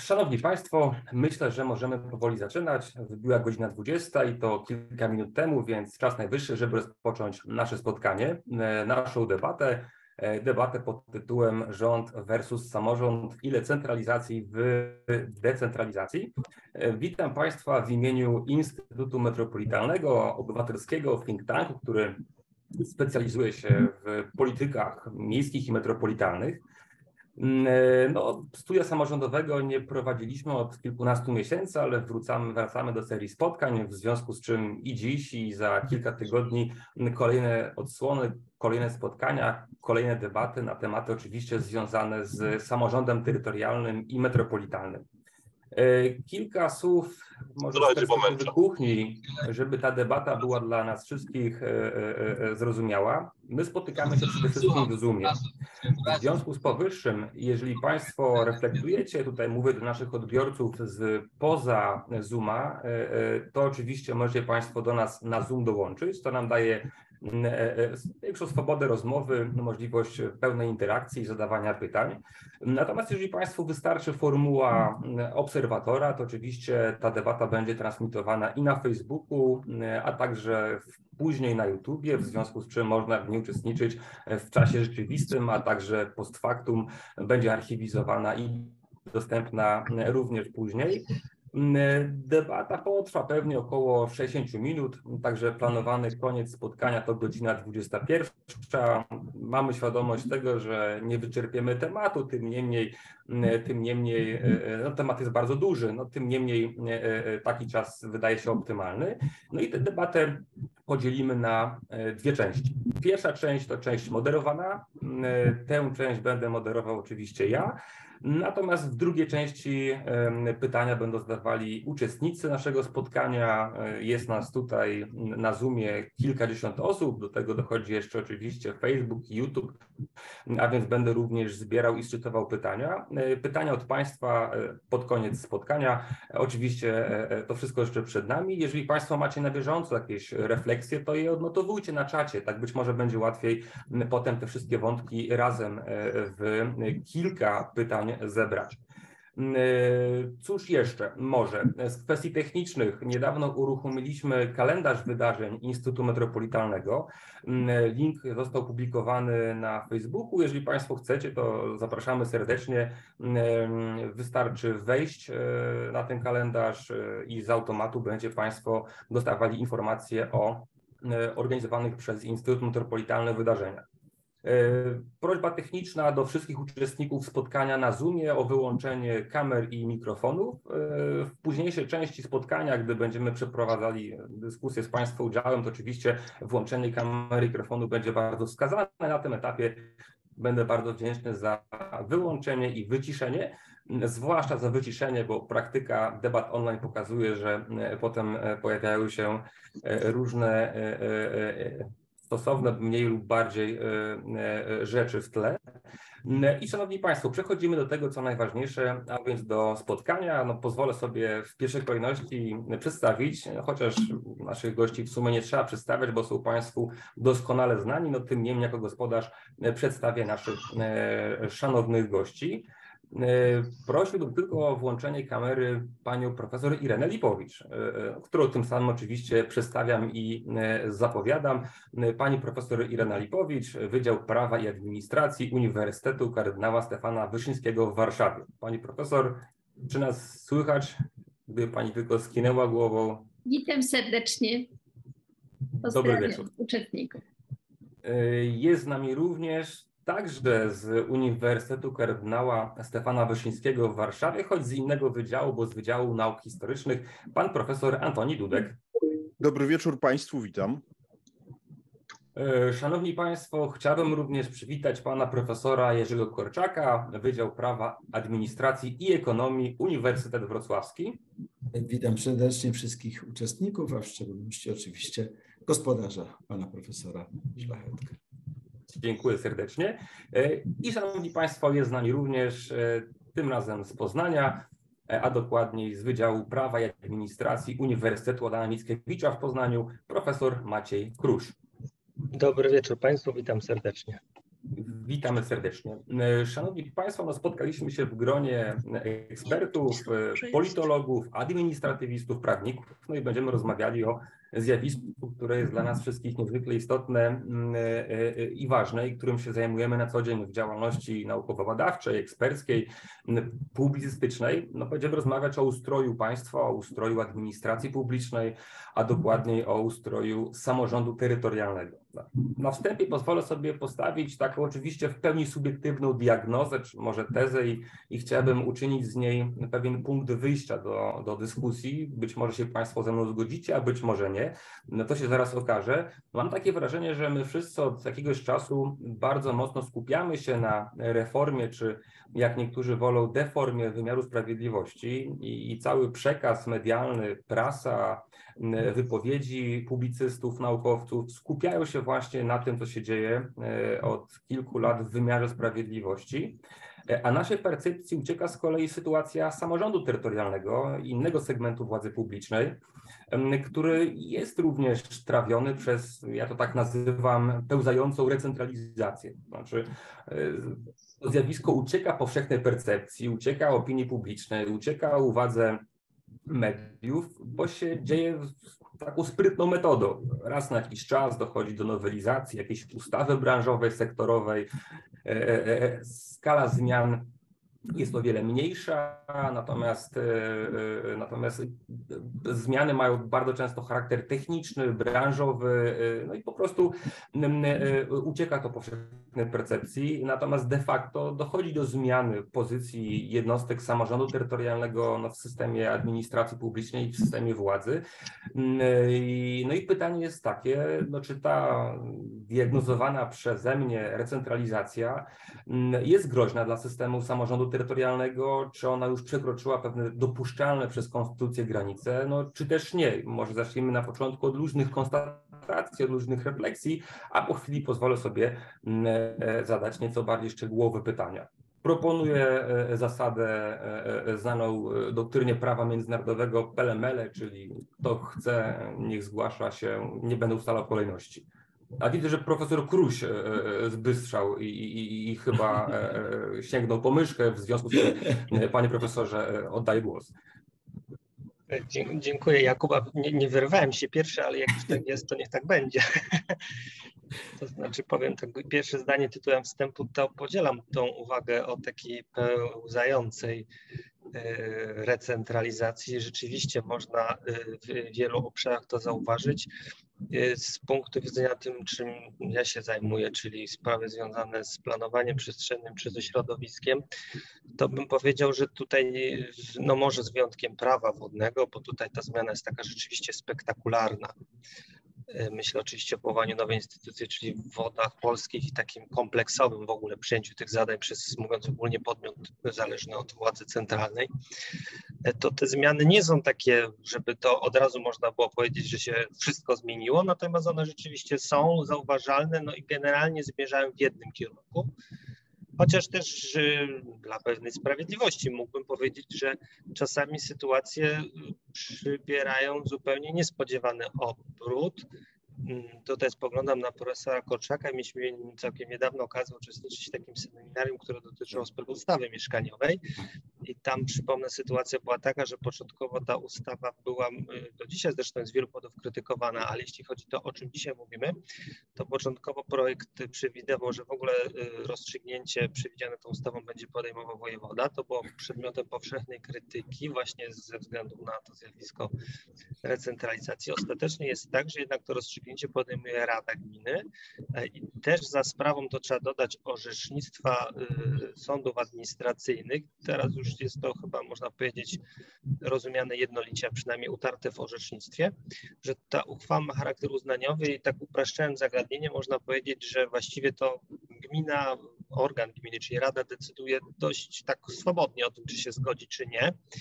Szanowni Państwo, myślę, że możemy powoli zaczynać. Wybiła godzina 20 i to kilka minut temu, więc czas najwyższy, żeby rozpocząć nasze spotkanie, naszą debatę pod tytułem Rząd versus samorząd, ile centralizacji w decentralizacji. Witam Państwa w imieniu Instytutu Metropolitalnego, obywatelskiego think tanku, który specjalizuje się w politykach miejskich i metropolitalnych. No, studia samorządowego nie prowadziliśmy od kilkunastu miesięcy, ale wracamy do serii spotkań, w związku z czym i dziś, i za kilka tygodni kolejne odsłony, kolejne spotkania, kolejne debaty na tematy oczywiście związane z samorządem terytorialnym i metropolitalnym. Kilka słów może z perspektywy kuchni, żeby ta debata była dla nas wszystkich zrozumiała. My spotykamy się przede wszystkim w Zoomie. W związku z powyższym, jeżeli Państwo reflektujecie, tutaj mówię do naszych odbiorców poza Zooma, to oczywiście możecie Państwo do nas na Zoom dołączyć. To nam daje większą swobodę rozmowy, możliwość pełnej interakcji i zadawania pytań. Natomiast jeżeli Państwu wystarczy formuła obserwatora, to oczywiście ta debata będzie transmitowana i na Facebooku, a także później na YouTubie, w związku z czym można w niej uczestniczyć w czasie rzeczywistym, a także post factum będzie archiwizowana i dostępna również później. Debata potrwa pewnie około 60 minut, także planowany koniec spotkania to godzina 21. Mamy świadomość tego, że nie wyczerpiemy tematu, tym niemniej no, temat jest bardzo duży, no, tym niemniej taki czas wydaje się optymalny. No i tę debatę podzielimy na dwie części. Pierwsza część to część moderowana, tę część będę moderował oczywiście ja. Natomiast w drugiej części pytania będą zadawali uczestnicy naszego spotkania. Jest nas tutaj na Zoomie kilkadziesiąt osób, do tego dochodzi jeszcze oczywiście Facebook i YouTube, a więc będę również zbierał i szczytował pytania. Pytania od Państwa pod koniec spotkania. Oczywiście to wszystko jeszcze przed nami. Jeżeli Państwo macie na bieżąco jakieś refleksje, to je odnotowujcie na czacie, tak być może będzie łatwiej potem te wszystkie wątki razem w kilka pytań zebrać. Cóż jeszcze może z kwestii technicznych? Niedawno uruchomiliśmy kalendarz wydarzeń Instytutu Metropolitalnego. Link został opublikowany na Facebooku. Jeżeli Państwo chcecie, to zapraszamy serdecznie. Wystarczy wejść na ten kalendarz i z automatu będzie Państwo dostawali informacje o organizowanych przez Instytut Metropolitalny wydarzeniach. Prośba techniczna do wszystkich uczestników spotkania na Zoomie o wyłączenie kamer i mikrofonów. W późniejszej części spotkania, gdy będziemy przeprowadzali dyskusję z Państwa udziałem, to oczywiście włączenie kamery i mikrofonu będzie bardzo wskazane. Na tym etapie będę bardzo wdzięczny za wyłączenie i wyciszenie, zwłaszcza za wyciszenie, bo praktyka debat online pokazuje, że potem pojawiają się różne stosowne mniej lub bardziej rzeczy w tle. I szanowni Państwo, przechodzimy do tego, co najważniejsze, a więc do spotkania. No, pozwolę sobie w pierwszej kolejności przedstawić, chociaż naszych gości w sumie nie trzeba przedstawiać, bo są Państwu doskonale znani, no tym niemniej jako gospodarz przedstawię naszych szanownych gości. Prosiłbym tylko o włączenie kamery panią profesor Irenę Lipowicz, którą tym samym oczywiście przedstawiam i zapowiadam. Pani profesor Irena Lipowicz, Wydział Prawa i Administracji Uniwersytetu Kardynała Stefana Wyszyńskiego w Warszawie. Pani profesor, czy nas słychać? Gdyby pani tylko skinęła głową. Witam serdecznie. Dobry wieczór. Uczestników. Jest z nami również także z Uniwersytetu Kardynała Stefana Wyszyńskiego w Warszawie, choć z innego wydziału, bo z Wydziału Nauk Historycznych, pan profesor Antoni Dudek. Dobry wieczór Państwu, witam. Szanowni Państwo, chciałbym również przywitać pana profesora Jerzego Korczaka, Wydział Prawa, Administracji i Ekonomii, Uniwersytet Wrocławski. Witam serdecznie wszystkich uczestników, a w szczególności oczywiście gospodarza, pana profesora Szlachetka. Dziękuję serdecznie. I szanowni Państwo, jest z nami również tym razem z Poznania, a dokładniej z Wydziału Prawa i Administracji Uniwersytetu Adama Mickiewicza w Poznaniu, profesor Maciej Krusz. Dobry wieczór Państwu, witam serdecznie. Witamy serdecznie. Szanowni Państwo, spotkaliśmy się w gronie ekspertów, politologów, administratywistów, prawników, i będziemy rozmawiali o zjawisku, które jest dla nas wszystkich niezwykle istotne i ważne, i którym się zajmujemy na co dzień w działalności naukowo-badawczej, eksperckiej, publicystycznej. Będziemy rozmawiać o ustroju państwa, o ustroju administracji publicznej, a dokładniej o ustroju samorządu terytorialnego. Na wstępie pozwolę sobie postawić taką oczywiście w pełni subiektywną diagnozę, czy może tezę, i chciałbym uczynić z niej pewien punkt wyjścia do dyskusji. Być może się Państwo ze mną zgodzicie, a być może nie. To się zaraz okaże. Mam takie wrażenie, że my wszyscy od jakiegoś czasu bardzo mocno skupiamy się na reformie, czy jak niektórzy wolą, deformie wymiaru sprawiedliwości, i cały przekaz medialny, prasa, wypowiedzi publicystów, naukowców skupiają się właśnie na tym, co się dzieje od kilku lat w wymiarze sprawiedliwości, a naszej percepcji ucieka z kolei sytuacja samorządu terytorialnego i innego segmentu władzy publicznej, który jest również trawiony przez, ja to tak nazywam, pełzającą recentralizację. Znaczy, to zjawisko ucieka powszechnej percepcji, ucieka opinii publicznej, ucieka uwadze mediów, bo się dzieje taką sprytną metodą. Raz na jakiś czas dochodzi do nowelizacji jakiejś ustawy branżowej, sektorowej. Skala zmian jest o wiele mniejsza, natomiast zmiany mają bardzo często charakter techniczny, branżowy, i po prostu ucieka to powszechnej percepcji, natomiast de facto dochodzi do zmiany pozycji jednostek samorządu terytorialnego w systemie administracji publicznej i w systemie władzy. I pytanie jest takie, czy ta diagnozowana przeze mnie recentralizacja jest groźna dla systemu samorządu terytorialnego, czy ona już przekroczyła pewne dopuszczalne przez konstytucję granice, czy też nie. Może zacznijmy na początku od luźnych konstatacji, od luźnych refleksji, a po chwili pozwolę sobie zadać nieco bardziej szczegółowe pytania. Proponuję zasadę znaną doktrynie prawa międzynarodowego pele-mele, czyli kto chce, niech zgłasza się, nie będę ustalał kolejności. A widzę, że profesor Kruś zbystrzał i chyba sięgnął po myszkę, w związku z tym, panie profesorze, oddaję głos. Dziękuję, Jakuba. Nie wyrwałem się pierwszy, ale jak już tak jest, to niech tak będzie. To znaczy, powiem tak, pierwsze zdanie tytułem wstępu, to podzielam tą uwagę o takiej pełzającej recentralizacji. Rzeczywiście można w wielu obszarach to zauważyć. Z punktu widzenia tym, czym ja się zajmuję, czyli sprawy związane z planowaniem przestrzennym czy ze środowiskiem, to bym powiedział, że tutaj, może z wyjątkiem prawa wodnego, bo tutaj ta zmiana jest taka rzeczywiście spektakularna. Myślę oczywiście o powołaniu nowej instytucji, czyli w Wodach Polskich, i takim kompleksowym w ogóle przyjęciu tych zadań przez, mówiąc ogólnie, podmiot zależny od władzy centralnej. To te zmiany nie są takie, żeby to od razu można było powiedzieć, że się wszystko zmieniło, natomiast one rzeczywiście są zauważalne, i generalnie zmierzają w jednym kierunku. Chociaż też dla pewnej sprawiedliwości mógłbym powiedzieć, że czasami sytuacje przybierają zupełnie niespodziewany obrót. Tutaj spoglądam na profesora Korczaka. Mieliśmy całkiem niedawno okazję uczestniczyć w takim seminarium, które dotyczyło specustawy mieszkaniowej. I tam, przypomnę, sytuacja była taka, że początkowo ta ustawa była, do dzisiaj zresztą jest z wielu powodów krytykowana, ale jeśli chodzi o to, o czym dzisiaj mówimy, to początkowo projekt przewidywał, że w ogóle rozstrzygnięcie przewidziane tą ustawą będzie podejmował wojewoda. To było przedmiotem powszechnej krytyki właśnie ze względu na to zjawisko recentralizacji. Ostatecznie jest tak, że jednak to rozstrzygnięcie podejmuje Rada Gminy i też za sprawą, to trzeba dodać, orzecznictwa sądów administracyjnych. Teraz już jest to chyba, można powiedzieć, rozumiane jednolicie, a przynajmniej utarte w orzecznictwie, że ta uchwała ma charakter uznaniowy i tak upraszczając zagadnienie, można powiedzieć, że właściwie to gmina, organ gminy, czyli Rada decyduje dość tak swobodnie o tym, czy się zgodzi, czy nie.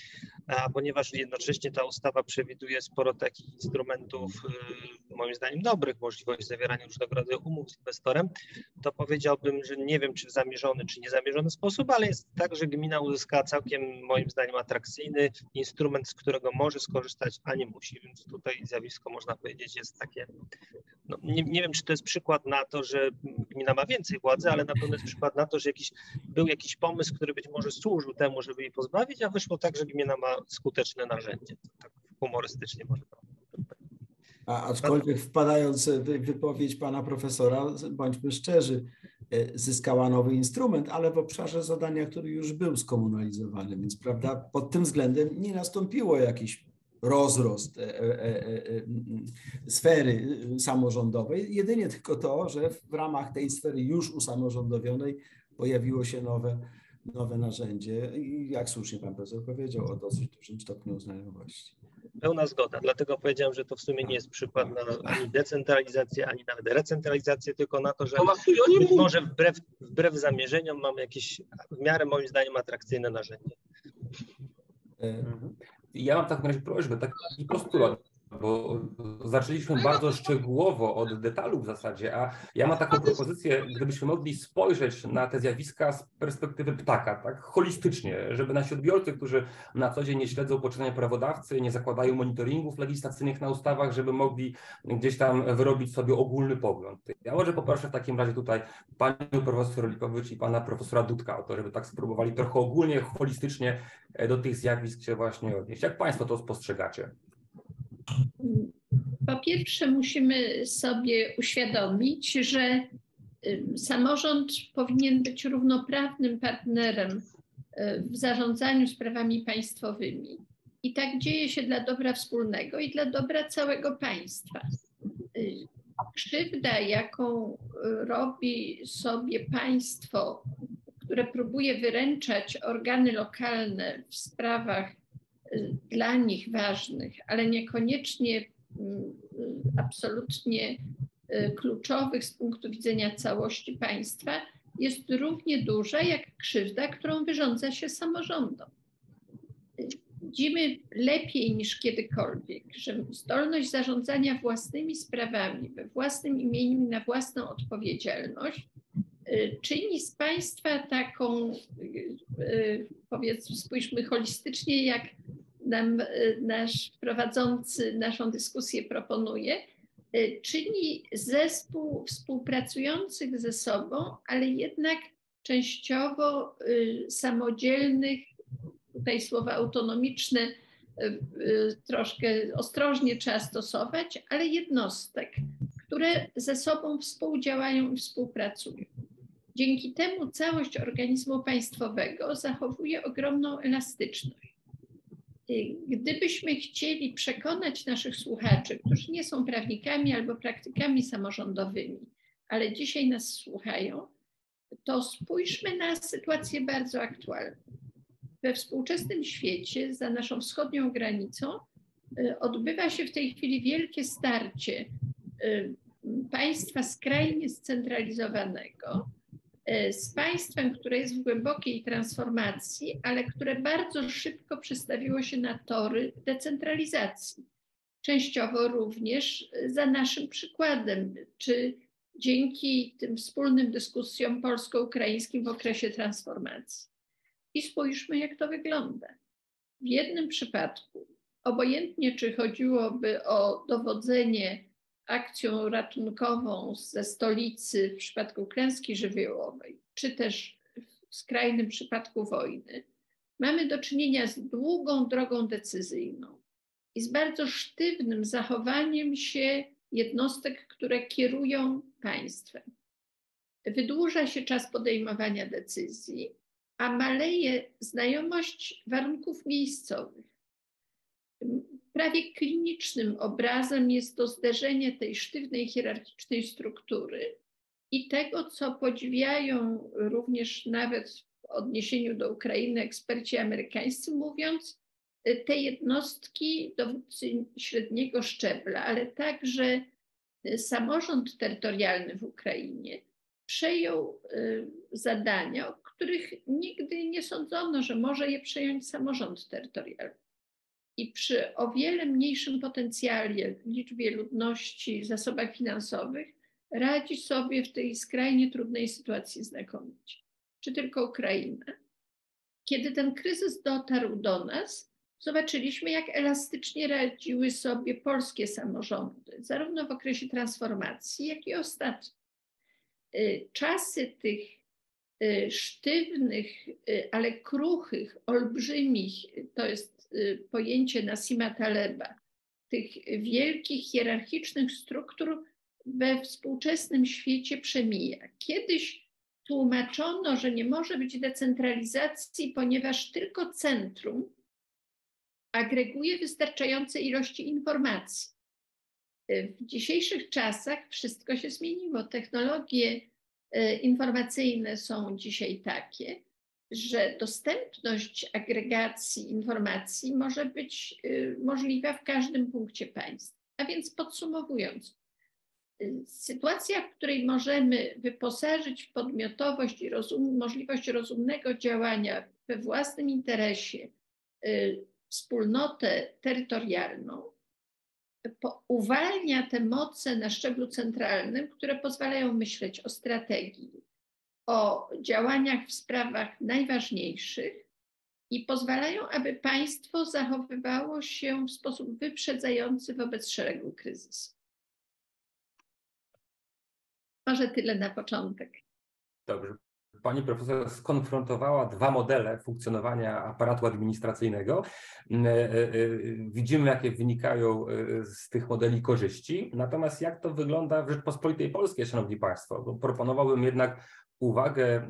a ponieważ jednocześnie ta ustawa przewiduje sporo takich instrumentów, moim zdaniem dobrych, możliwość zawierania różnego rodzaju umów z inwestorem, to powiedziałbym, że nie wiem, czy w zamierzony, czy niezamierzony sposób, ale jest tak, że gmina uzyskała całkiem, moim zdaniem, atrakcyjny instrument, z którego może skorzystać, a nie musi, więc tutaj zjawisko, można powiedzieć, jest takie, no, nie wiem, czy to jest przykład na to, że gmina ma więcej władzy, ale na pewno jest przykład na to, że był jakiś pomysł, który być może służył temu, żeby jej pozbawić, a wyszło tak, że gmina ma skuteczne narzędzie. Tak humorystycznie może. Aczkolwiek wpadając w wypowiedź pana profesora, bądźmy szczerzy, zyskała nowy instrument, ale w obszarze zadania, który już był skomunalizowany, więc prawda, pod tym względem nie nastąpiło jakiś rozrost sfery samorządowej, jedynie tylko to, że w ramach tej sfery już usamorządowionej pojawiło się nowe narzędzie i jak słusznie pan profesor powiedział, o dosyć dużym stopniu uznaniowości. Pełna zgoda, dlatego powiedziałem, że to w sumie nie jest przykład na ani decentralizację, ani nawet recentralizację, tylko na to, że być może wbrew zamierzeniom mamy jakieś w miarę, moim zdaniem, atrakcyjne narzędzie. Ja mam w takim razie prośbę, taki postulat, bo zaczęliśmy bardzo szczegółowo od detalu w zasadzie, a ja mam taką propozycję, gdybyśmy mogli spojrzeć na te zjawiska z perspektywy ptaka, tak holistycznie, żeby nasi odbiorcy, którzy na co dzień nie śledzą poczynania prawodawcy, nie zakładają monitoringów legislacyjnych na ustawach, żeby mogli gdzieś tam wyrobić sobie ogólny pogląd. Ja może poproszę w takim razie tutaj panią profesor Lipowicz i pana profesora Dudka o to, żeby tak spróbowali trochę ogólnie, holistycznie do tych zjawisk się właśnie odnieść. Jak państwo to spostrzegacie? Po pierwsze, musimy sobie uświadomić, że samorząd powinien być równoprawnym partnerem w zarządzaniu sprawami państwowymi. I tak dzieje się dla dobra wspólnego i dla dobra całego państwa. Krzywda, jaką robi sobie państwo, które próbuje wyręczać organy lokalne w sprawach dla nich ważnych, ale niekoniecznie absolutnie kluczowych z punktu widzenia całości państwa, jest równie duża jak krzywda, którą wyrządza się samorządom. Widzimy lepiej niż kiedykolwiek, że zdolność zarządzania własnymi sprawami we własnym imieniu i na własną odpowiedzialność czyni z państwa taką, powiedzmy, spójrzmy holistycznie, jak nam nasz prowadzący naszą dyskusję proponuje, czyni zespół współpracujących ze sobą, ale jednak częściowo samodzielnych, tutaj słowa autonomiczne troszkę ostrożnie trzeba stosować, ale jednostek, które ze sobą współdziałają i współpracują. Dzięki temu całość organizmu państwowego zachowuje ogromną elastyczność. Gdybyśmy chcieli przekonać naszych słuchaczy, którzy nie są prawnikami albo praktykami samorządowymi, ale dzisiaj nas słuchają, to spójrzmy na sytuację bardzo aktualną. We współczesnym świecie, za naszą wschodnią granicą, odbywa się w tej chwili wielkie starcie państwa skrajnie scentralizowanego z państwem, które jest w głębokiej transformacji, ale które bardzo szybko przestawiło się na tory decentralizacji. Częściowo również za naszym przykładem, czy dzięki tym wspólnym dyskusjom polsko-ukraińskim w okresie transformacji. I spójrzmy, jak to wygląda. W jednym przypadku, obojętnie czy chodziłoby o dowodzenie akcją ratunkową ze stolicy w przypadku klęski żywiołowej, czy też w skrajnym przypadku wojny, mamy do czynienia z długą drogą decyzyjną i z bardzo sztywnym zachowaniem się jednostek, które kierują państwem. Wydłuża się czas podejmowania decyzji, a maleje znajomość warunków miejscowych. Prawie klinicznym obrazem jest to zderzenie tej sztywnej, hierarchicznej struktury i tego, co podziwiają również nawet w odniesieniu do Ukrainy eksperci amerykańscy, mówiąc, te jednostki, dowódcy średniego szczebla, ale także samorząd terytorialny w Ukrainie przejął zadania, o których nigdy nie sądzono, że może je przejąć samorząd terytorialny. i przy o wiele mniejszym potencjale, liczbie ludności, zasobach finansowych radzi sobie w tej skrajnie trudnej sytuacji znakomicie. Czy tylko Ukraina? Kiedy ten kryzys dotarł do nas, zobaczyliśmy, jak elastycznie radziły sobie polskie samorządy, zarówno w okresie transformacji, jak i ostatnio. Czasy tych sztywnych, ale kruchych, olbrzymich, to jest pojęcie Nassima Taleba, tych wielkich hierarchicznych struktur we współczesnym świecie przemija. Kiedyś tłumaczono, że nie może być decentralizacji, ponieważ tylko centrum agreguje wystarczające ilości informacji. W dzisiejszych czasach wszystko się zmieniło. Technologie informacyjne są dzisiaj takie, że dostępność agregacji informacji może być możliwa w każdym punkcie państwa. A więc podsumowując, sytuacja, w której możemy wyposażyć w podmiotowość i możliwość rozumnego działania we własnym interesie wspólnotę terytorialną, uwalnia te moce na szczeblu centralnym, które pozwalają myśleć o strategii, o działaniach w sprawach najważniejszych i pozwalają, aby państwo zachowywało się w sposób wyprzedzający wobec szeregu kryzysów. Może tyle na początek. Dobrze. Pani profesor skonfrontowała dwa modele funkcjonowania aparatu administracyjnego. Widzimy, jakie wynikają z tych modeli korzyści. Natomiast jak to wygląda w Rzeczpospolitej Polskiej, szanowni państwo? Bo proponowałbym jednak uwagę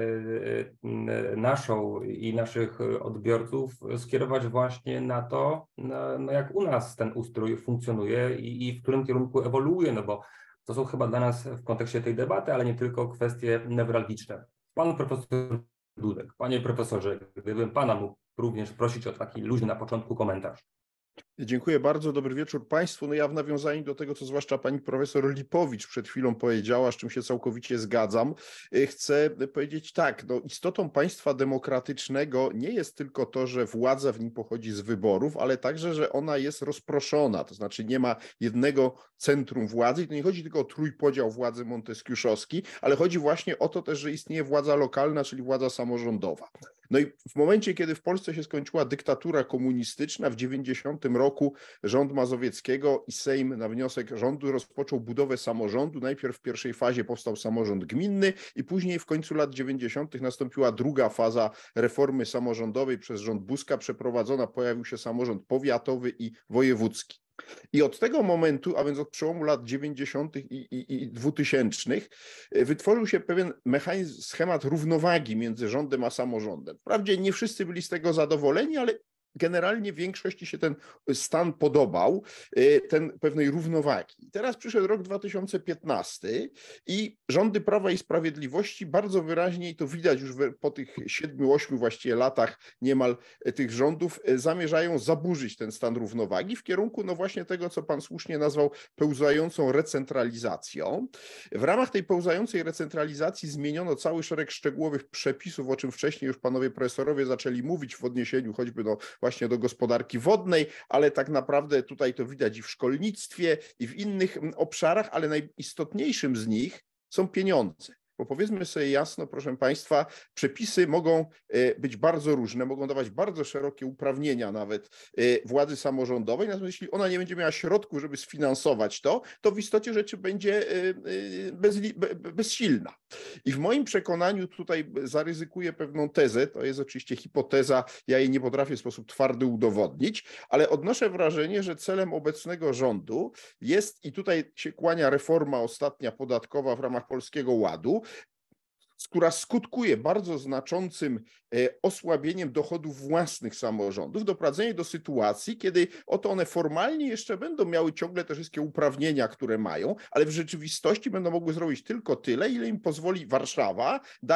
naszą i naszych odbiorców skierować właśnie na to, jak u nas ten ustrój funkcjonuje i w którym kierunku ewoluuje, no bo to są chyba dla nas w kontekście tej debaty, ale nie tylko kwestie newralgiczne. Pan profesor Dudek, panie profesorze, gdybym pana mógł również prosić o taki luźny na początku komentarz. Dziękuję bardzo, dobry wieczór Państwu. No ja w nawiązaniu do tego, co zwłaszcza pani profesor Lipowicz przed chwilą powiedziała, z czym się całkowicie zgadzam, chcę powiedzieć tak, no istotą państwa demokratycznego nie jest tylko to, że władza w nim pochodzi z wyborów, ale także, że ona jest rozproszona, to znaczy nie ma jednego centrum władzy i to nie chodzi tylko o trójpodział władzy monteskiuszowski, ale chodzi właśnie o to też, że istnieje władza lokalna, czyli władza samorządowa. No i w momencie, kiedy w Polsce się skończyła dyktatura komunistyczna, w 90 roku rząd Mazowieckiego i Sejm na wniosek rządu rozpoczął budowę samorządu. Najpierw w pierwszej fazie powstał samorząd gminny i później w końcu lat 90. nastąpiła druga faza reformy samorządowej przez rząd Buzka przeprowadzona, pojawił się samorząd powiatowy i wojewódzki. I od tego momentu, a więc od przełomu lat 90. i 2000 wytworzył się pewien mechanizm, schemat równowagi między rządem a samorządem. Wprawdzie nie wszyscy byli z tego zadowoleni, ale generalnie większości się ten stan podobał, ten pewnej równowagi. Teraz przyszedł rok 2015 i rządy Prawa i Sprawiedliwości bardzo wyraźnie, i to widać już po tych 7-8 właściwie latach niemal tych rządów, zamierzają zaburzyć ten stan równowagi w kierunku no właśnie tego, co pan słusznie nazwał pełzającą recentralizacją. W ramach tej pełzającej recentralizacji zmieniono cały szereg szczegółowych przepisów, o czym wcześniej już panowie profesorowie zaczęli mówić w odniesieniu choćby właśnie do gospodarki wodnej, ale tak naprawdę tutaj to widać i w szkolnictwie, i w innych obszarach, ale najistotniejszym z nich są pieniądze. Bo powiedzmy sobie jasno, proszę państwa, przepisy mogą być bardzo różne, mogą dawać bardzo szerokie uprawnienia nawet władzy samorządowej, natomiast jeśli ona nie będzie miała środków, żeby sfinansować to, to w istocie rzeczy będzie bezsilna. I w moim przekonaniu tutaj zaryzykuję pewną tezę, to jest oczywiście hipoteza, ja jej nie potrafię w sposób twardy udowodnić, ale odnoszę wrażenie, że celem obecnego rządu jest, i tutaj się kłania reforma ostatnia podatkowa w ramach Polskiego Ładu, która skutkuje bardzo znaczącym osłabieniem dochodów własnych samorządów, doprowadzenie do sytuacji, kiedy oto one formalnie jeszcze będą miały ciągle te wszystkie uprawnienia, które mają, ale w rzeczywistości będą mogły zrobić tylko tyle, ile im pozwoli Warszawa, dając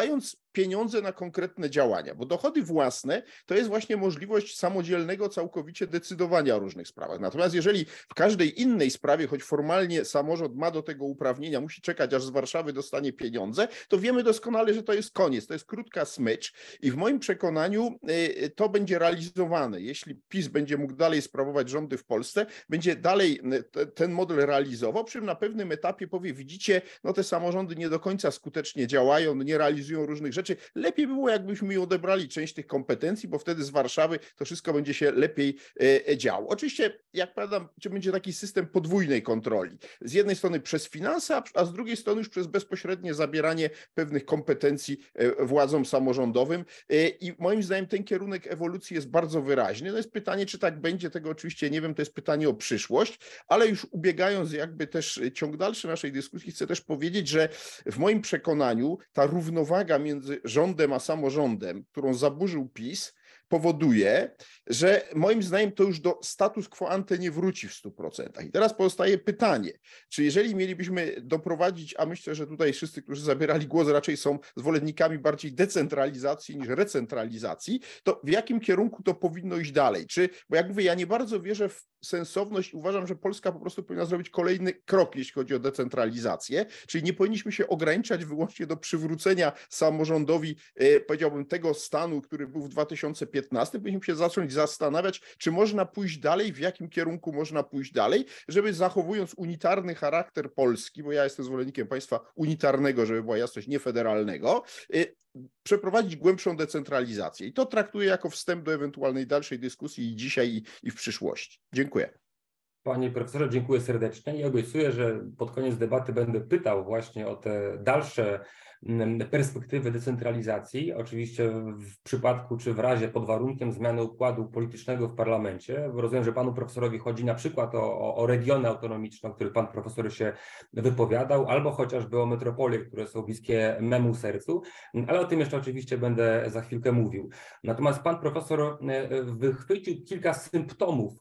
pieniądze na konkretne działania, bo dochody własne to jest właśnie możliwość samodzielnego całkowicie decydowania o różnych sprawach. Natomiast jeżeli w każdej innej sprawie, choć formalnie samorząd ma do tego uprawnienia, musi czekać, aż z Warszawy dostanie pieniądze, to wiemy doskonale, że to jest koniec, to jest krótka smycz i w moim przekonaniu to będzie realizowane. Jeśli PiS będzie mógł dalej sprawować rządy w Polsce, będzie dalej ten model realizował, przy czym na pewnym etapie powie, widzicie, no te samorządy nie do końca skutecznie działają, nie realizują różnych rzeczy. Lepiej by było, jakbyśmy im odebrali część tych kompetencji, bo wtedy z Warszawy to wszystko będzie się lepiej działo. Oczywiście, jak powiadam, będzie taki system podwójnej kontroli. Z jednej strony przez finanse, a z drugiej strony już przez bezpośrednie zabieranie pewnych kompetencji władzom samorządowym i moim zdaniem ten kierunek ewolucji jest bardzo wyraźny. No jest pytanie, czy tak będzie, tego oczywiście nie wiem, to jest pytanie o przyszłość, ale już ubiegając jakby też ciąg dalszy naszej dyskusji, chcę też powiedzieć, że w moim przekonaniu ta równowaga między rządem a samorządem, którą zaburzył PiS, powoduje, że moim zdaniem to już do status quo ante nie wróci w 100%. I teraz pozostaje pytanie, czy jeżeli mielibyśmy doprowadzić, a myślę, że tutaj wszyscy, którzy zabierali głos, raczej są zwolennikami bardziej decentralizacji niż recentralizacji, to w jakim kierunku to powinno iść dalej? Bo jak mówię, ja nie bardzo wierzę w sensowność, uważam, że Polska po prostu powinna zrobić kolejny krok, jeśli chodzi o decentralizację, czyli nie powinniśmy się ograniczać wyłącznie do przywrócenia samorządowi, powiedziałbym, tego stanu, który był w 2015, powinniśmy się zacząć zastanawiać, czy można pójść dalej, w jakim kierunku można pójść dalej, żeby zachowując unitarny charakter Polski, bo ja jestem zwolennikiem państwa unitarnego, żeby była jasność, nie federalnego, przeprowadzić głębszą decentralizację. I to traktuję jako wstęp do ewentualnej dalszej dyskusji i dzisiaj, i w przyszłości. Dziękuję. Panie profesorze, dziękuję serdecznie i obiecuję, że pod koniec debaty będę pytał właśnie o te dalsze perspektywy decentralizacji, oczywiście w przypadku czy w razie pod warunkiem zmiany układu politycznego w parlamencie. Rozumiem, że panu profesorowi chodzi na przykład o regiony autonomiczne, o których pan profesor się wypowiadał, albo chociażby o metropolie, które są bliskie memu sercu, ale o tym jeszcze oczywiście będę za chwilkę mówił. Natomiast pan profesor wychwycił kilka symptomów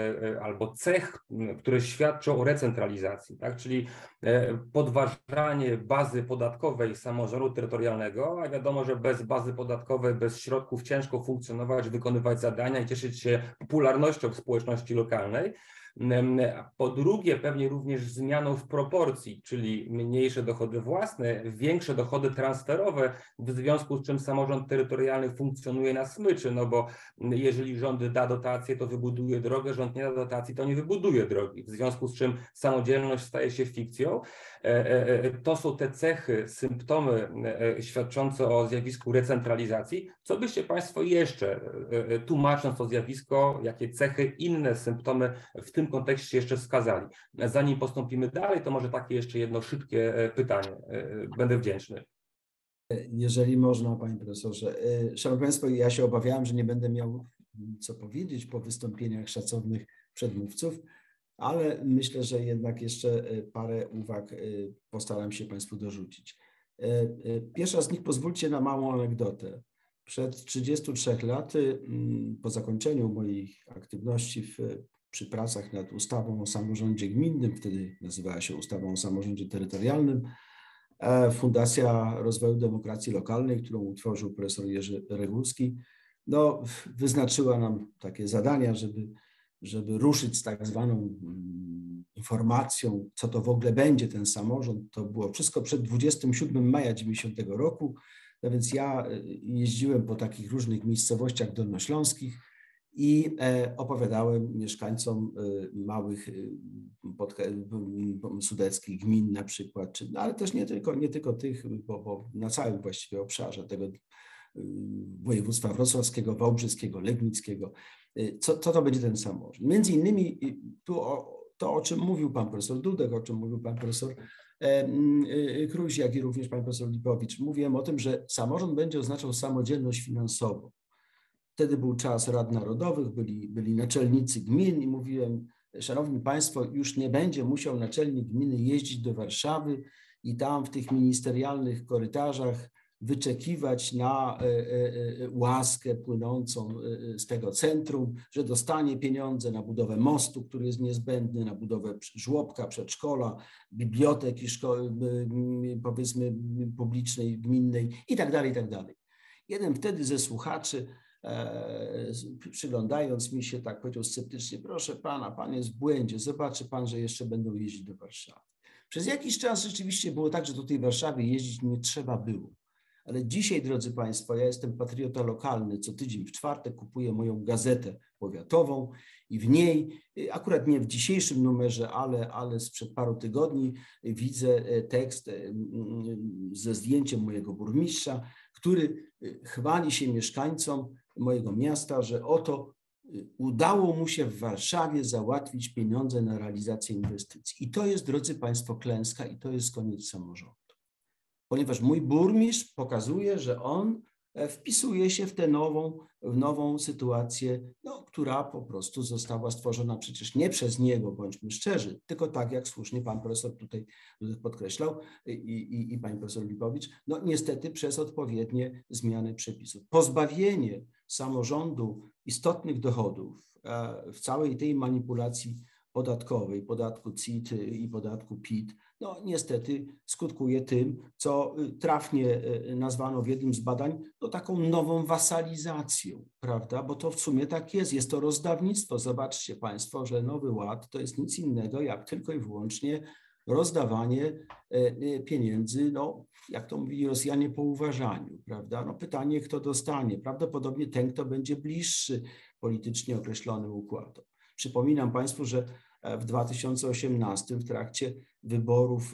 albo cech, które świadczą o recentralizacji, tak? Czyli podważanie bazy podatkowej samorządu terytorialnego, a wiadomo, że bez bazy podatkowej, bez środków ciężko funkcjonować, wykonywać zadania i cieszyć się popularnością w społeczności lokalnej. Po drugie, pewnie również zmianą w proporcji, czyli mniejsze dochody własne, większe dochody transferowe, w związku z czym samorząd terytorialny funkcjonuje na smyczy, no bo jeżeli rząd da dotację, to wybuduje drogę, rząd nie da dotacji, to nie wybuduje drogi, w związku z czym samodzielność staje się fikcją. To są te cechy, symptomy świadczące o zjawisku recentralizacji. Co byście państwo jeszcze, tłumacząc to zjawisko, jakie cechy, inne symptomy w tym kontekście jeszcze wskazali? Zanim postąpimy dalej, to może takie jeszcze jedno szybkie pytanie. Będę wdzięczny. Jeżeli można, panie profesorze. Szanowni państwo, ja się obawiałem, że nie będę miał co powiedzieć po wystąpieniach szacownych przedmówców, ale myślę, że jednak jeszcze parę uwag postaram się państwu dorzucić. Pierwsza z nich, pozwólcie na małą anegdotę. Przed 33 laty, po zakończeniu moich aktywności przy pracach nad ustawą o samorządzie gminnym, wtedy nazywała się ustawą o samorządzie terytorialnym, Fundacja Rozwoju Demokracji Lokalnej, którą utworzył profesor Jerzy Regulski, no, wyznaczyła nam takie zadania, żeby ruszyć z tak zwaną informacją, co to w ogóle będzie ten samorząd. To było wszystko przed 27 maja 90 roku, no więc ja jeździłem po takich różnych miejscowościach dolnośląskich i opowiadałem mieszkańcom małych sudeckich gmin na przykład, ale też nie tylko tych, bo na całym właściwie obszarze tego województwa wrocławskiego, wałbrzyskiego, legnickiego. Co to będzie ten samorząd? Między innymi to, o czym mówił pan profesor Dudek, o czym mówił pan profesor Kruś, jak i również pan profesor Lipowicz. Mówiłem o tym, że samorząd będzie oznaczał samodzielność finansową. Wtedy był czas rad narodowych, byli naczelnicy gmin i mówiłem, szanowni państwo, już nie będzie musiał naczelnik gminy jeździć do Warszawy i tam w tych ministerialnych korytarzach wyczekiwać na łaskę płynącą z tego centrum, że dostanie pieniądze na budowę mostu, który jest niezbędny, na budowę żłobka, przedszkola, biblioteki, szkoły, powiedzmy publicznej, gminnej i tak dalej, i tak dalej. Jeden wtedy ze słuchaczy, przyglądając mi się, tak powiedział sceptycznie: proszę pana, pan jest w błędzie, zobaczy pan, że jeszcze będą jeździć do Warszawy. Przez jakiś czas rzeczywiście było tak, że do tej Warszawy jeździć nie trzeba było. Ale dzisiaj, drodzy państwo, ja jestem patriota lokalny, co tydzień w czwartek kupuję moją gazetę powiatową i w niej, akurat nie w dzisiejszym numerze, ale sprzed paru tygodni, widzę tekst ze zdjęciem mojego burmistrza, który chwali się mieszkańcom mojego miasta, że oto udało mu się w Warszawie załatwić pieniądze na realizację inwestycji. I to jest, drodzy państwo, klęska i to jest koniec samorządu. Ponieważ mój burmistrz pokazuje, że on wpisuje się w tę nową sytuację, która po prostu została stworzona przecież nie przez niego, bądźmy szczerzy, tylko tak jak słusznie pan profesor tutaj podkreślał i pani profesor Lipowicz, niestety przez odpowiednie zmiany przepisów. Pozbawienie samorządu istotnych dochodów w całej tej manipulacji podatkowej, podatku CIT i podatku PIT, niestety skutkuje tym, co trafnie nazwano w jednym z badań, taką nową wasalizacją, prawda? Bo to w sumie tak jest to rozdawnictwo. Zobaczcie państwo, że Nowy Ład to jest nic innego jak tylko i wyłącznie rozdawanie pieniędzy, jak to mówili Rosjanie, po uważaniu, prawda? Pytanie, kto dostanie. Prawdopodobnie ten, kto będzie bliższy politycznie określonym układom. Przypominam państwu, że w 2018 w trakcie wyborów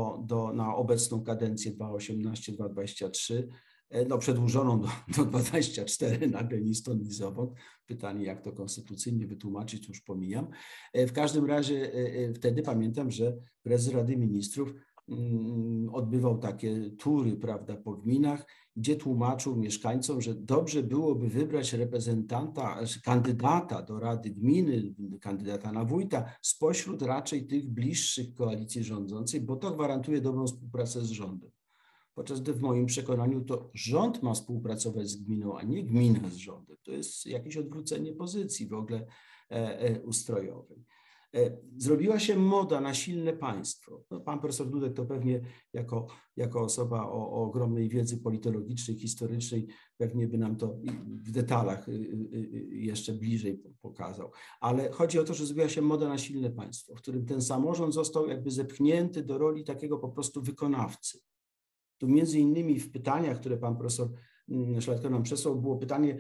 na obecną kadencję 2018-2023, przedłużoną do 2024, nagle ni stąd, ni zowąd. Pytanie, jak to konstytucyjnie wytłumaczyć, już pomijam. W każdym razie wtedy pamiętam, że prezes Rady Ministrów odbywał takie tury, prawda, po gminach, gdzie tłumaczył mieszkańcom, że dobrze byłoby wybrać kandydata do Rady Gminy, kandydata na wójta spośród raczej tych bliższych koalicji rządzącej, bo to gwarantuje dobrą współpracę z rządem. Podczas gdy w moim przekonaniu to rząd ma współpracować z gminą, a nie gmina z rządem. To jest jakieś odwrócenie pozycji w ogóle ustrojowej. Zrobiła się moda na silne państwo. Pan profesor Dudek to pewnie jako osoba o ogromnej wiedzy politologicznej, historycznej, pewnie by nam to w detalach jeszcze bliżej pokazał. Ale chodzi o to, że zrobiła się moda na silne państwo, w którym ten samorząd został jakby zepchnięty do roli takiego po prostu wykonawcy. Tu między innymi w pytaniach, które pan profesor Szlatka nam przesłał, było pytanie,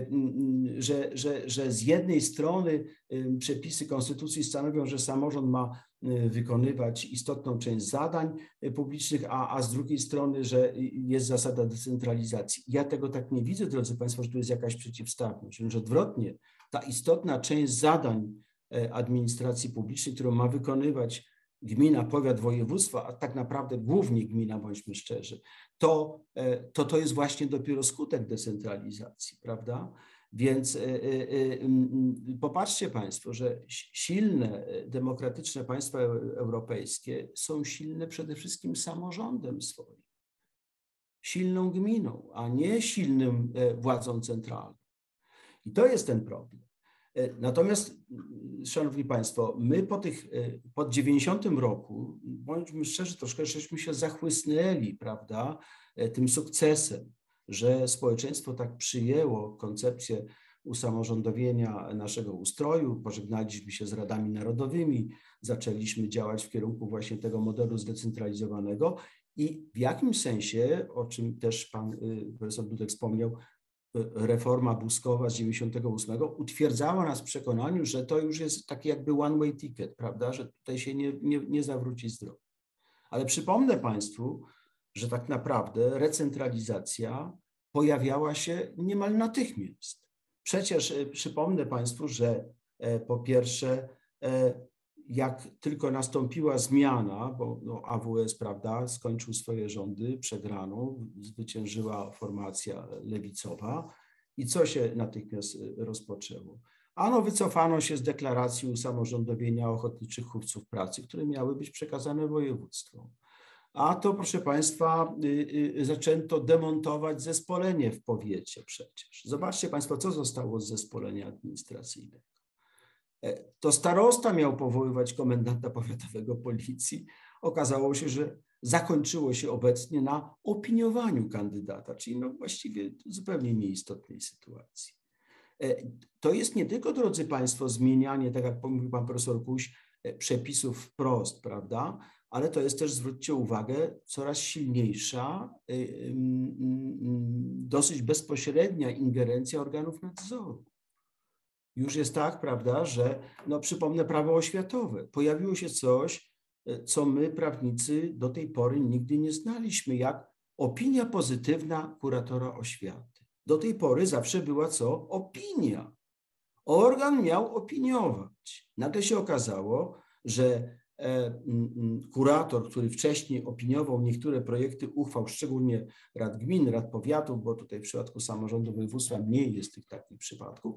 że z jednej strony przepisy konstytucji stanowią, że samorząd ma wykonywać istotną część zadań publicznych, a z drugiej strony, że jest zasada decentralizacji. Ja tego tak nie widzę, drodzy państwo, że tu jest jakaś przeciwstawność, że odwrotnie, ta istotna część zadań administracji publicznej, którą ma wykonywać gmina, powiat, województwo, a tak naprawdę głównie gmina, bądźmy szczerzy, to jest właśnie dopiero skutek decentralizacji, prawda? Więc popatrzcie państwo, że silne, demokratyczne państwa europejskie są silne przede wszystkim samorządem swoim, silną gminą, a nie silnym władzą centralną. I to jest ten problem. Natomiast, szanowni państwo, my po 90 roku, bądźmy szczerzy, troszkę żeśmy się zachłysnęli, prawda, tym sukcesem, że społeczeństwo tak przyjęło koncepcję usamorządowienia naszego ustroju, pożegnaliśmy się z radami narodowymi, zaczęliśmy działać w kierunku właśnie tego modelu zdecentralizowanego i w jakimś sensie, o czym też pan profesor Dudek wspomniał, reforma Buzkowa z 98 utwierdzała nas w przekonaniu, że to już jest taki jakby one-way ticket, prawda, że tutaj się nie zawróci z drogi. Ale przypomnę państwu, że tak naprawdę recentralizacja pojawiała się niemal natychmiast. Przecież przypomnę państwu, że po pierwsze, jak tylko nastąpiła zmiana, bo AWS, prawda, skończył swoje rządy przegraną, zwyciężyła formacja lewicowa i co się natychmiast rozpoczęło? Wycofano się z deklaracji usamorządowienia ochotniczych hufców pracy, które miały być przekazane województwom. a to, proszę Państwa, zaczęto demontować zespolenie w powiecie przecież. Zobaczcie Państwo, co zostało z zespolenia administracyjnego. To starosta miał powoływać komendanta powiatowego policji. Okazało się, że zakończyło się obecnie na opiniowaniu kandydata, czyli no właściwie zupełnie nieistotnej sytuacji. To jest nie tylko, drodzy Państwo, zmienianie, tak jak mówił pan profesor Kuś, przepisów wprost, prawda? Ale to jest też, zwróćcie uwagę, coraz silniejsza, dosyć bezpośrednia ingerencja organów nadzoru. Już jest tak, prawda, że, no przypomnę, prawo oświatowe. Pojawiło się coś, co my, prawnicy, do tej pory nigdy nie znaliśmy, jak opinia pozytywna kuratora oświaty. Do tej pory zawsze była co? Opinia. Organ miał opiniować. Nagle się okazało, że kurator, który wcześniej opiniował niektóre projekty uchwał, szczególnie rad gmin, rad powiatów, bo tutaj w przypadku samorządu województwa mniej jest tych takich przypadków,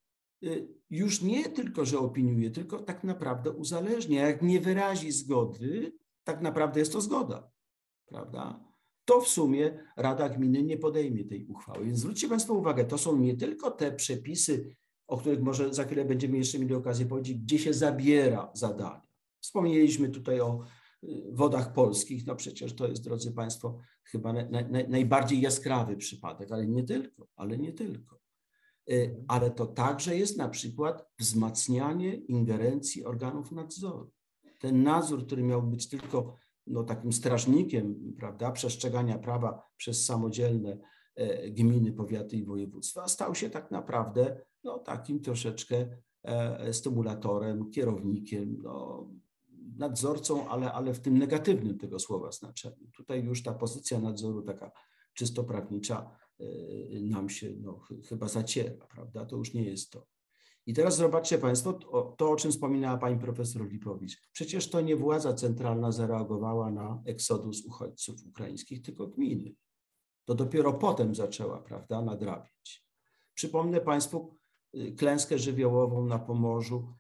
już nie tylko, że opiniuje, tylko tak naprawdę uzależnia. Jak nie wyrazi zgody, tak naprawdę jest to zgoda, prawda? To w sumie Rada Gminy nie podejmie tej uchwały. Więc zwróćcie Państwo uwagę, to są nie tylko te przepisy, o których może za chwilę będziemy jeszcze mieli okazję powiedzieć, gdzie się zabiera zadania. Wspomnieliśmy tutaj o Wodach Polskich, no przecież to jest, drodzy Państwo, chyba najbardziej jaskrawy przypadek, ale nie tylko. Ale to także jest na przykład wzmacnianie ingerencji organów nadzoru. Ten nadzór, który miał być tylko no, takim strażnikiem, prawda, przestrzegania prawa przez samodzielne gminy, powiaty i województwa, stał się tak naprawdę no, takim troszeczkę stymulatorem, kierownikiem, no, nadzorcą, ale w tym negatywnym tego słowa znaczeniu. Tutaj już ta pozycja nadzoru taka czysto prawnicza nam się no, chyba zaciera, prawda? To już nie jest to. I teraz zobaczcie Państwo, to o czym wspominała pani profesor Lipowicz. Przecież to nie władza centralna zareagowała na eksodus uchodźców ukraińskich, tylko gminy. To dopiero potem zaczęła, prawda, nadrabiać. Przypomnę Państwu klęskę żywiołową na Pomorzu,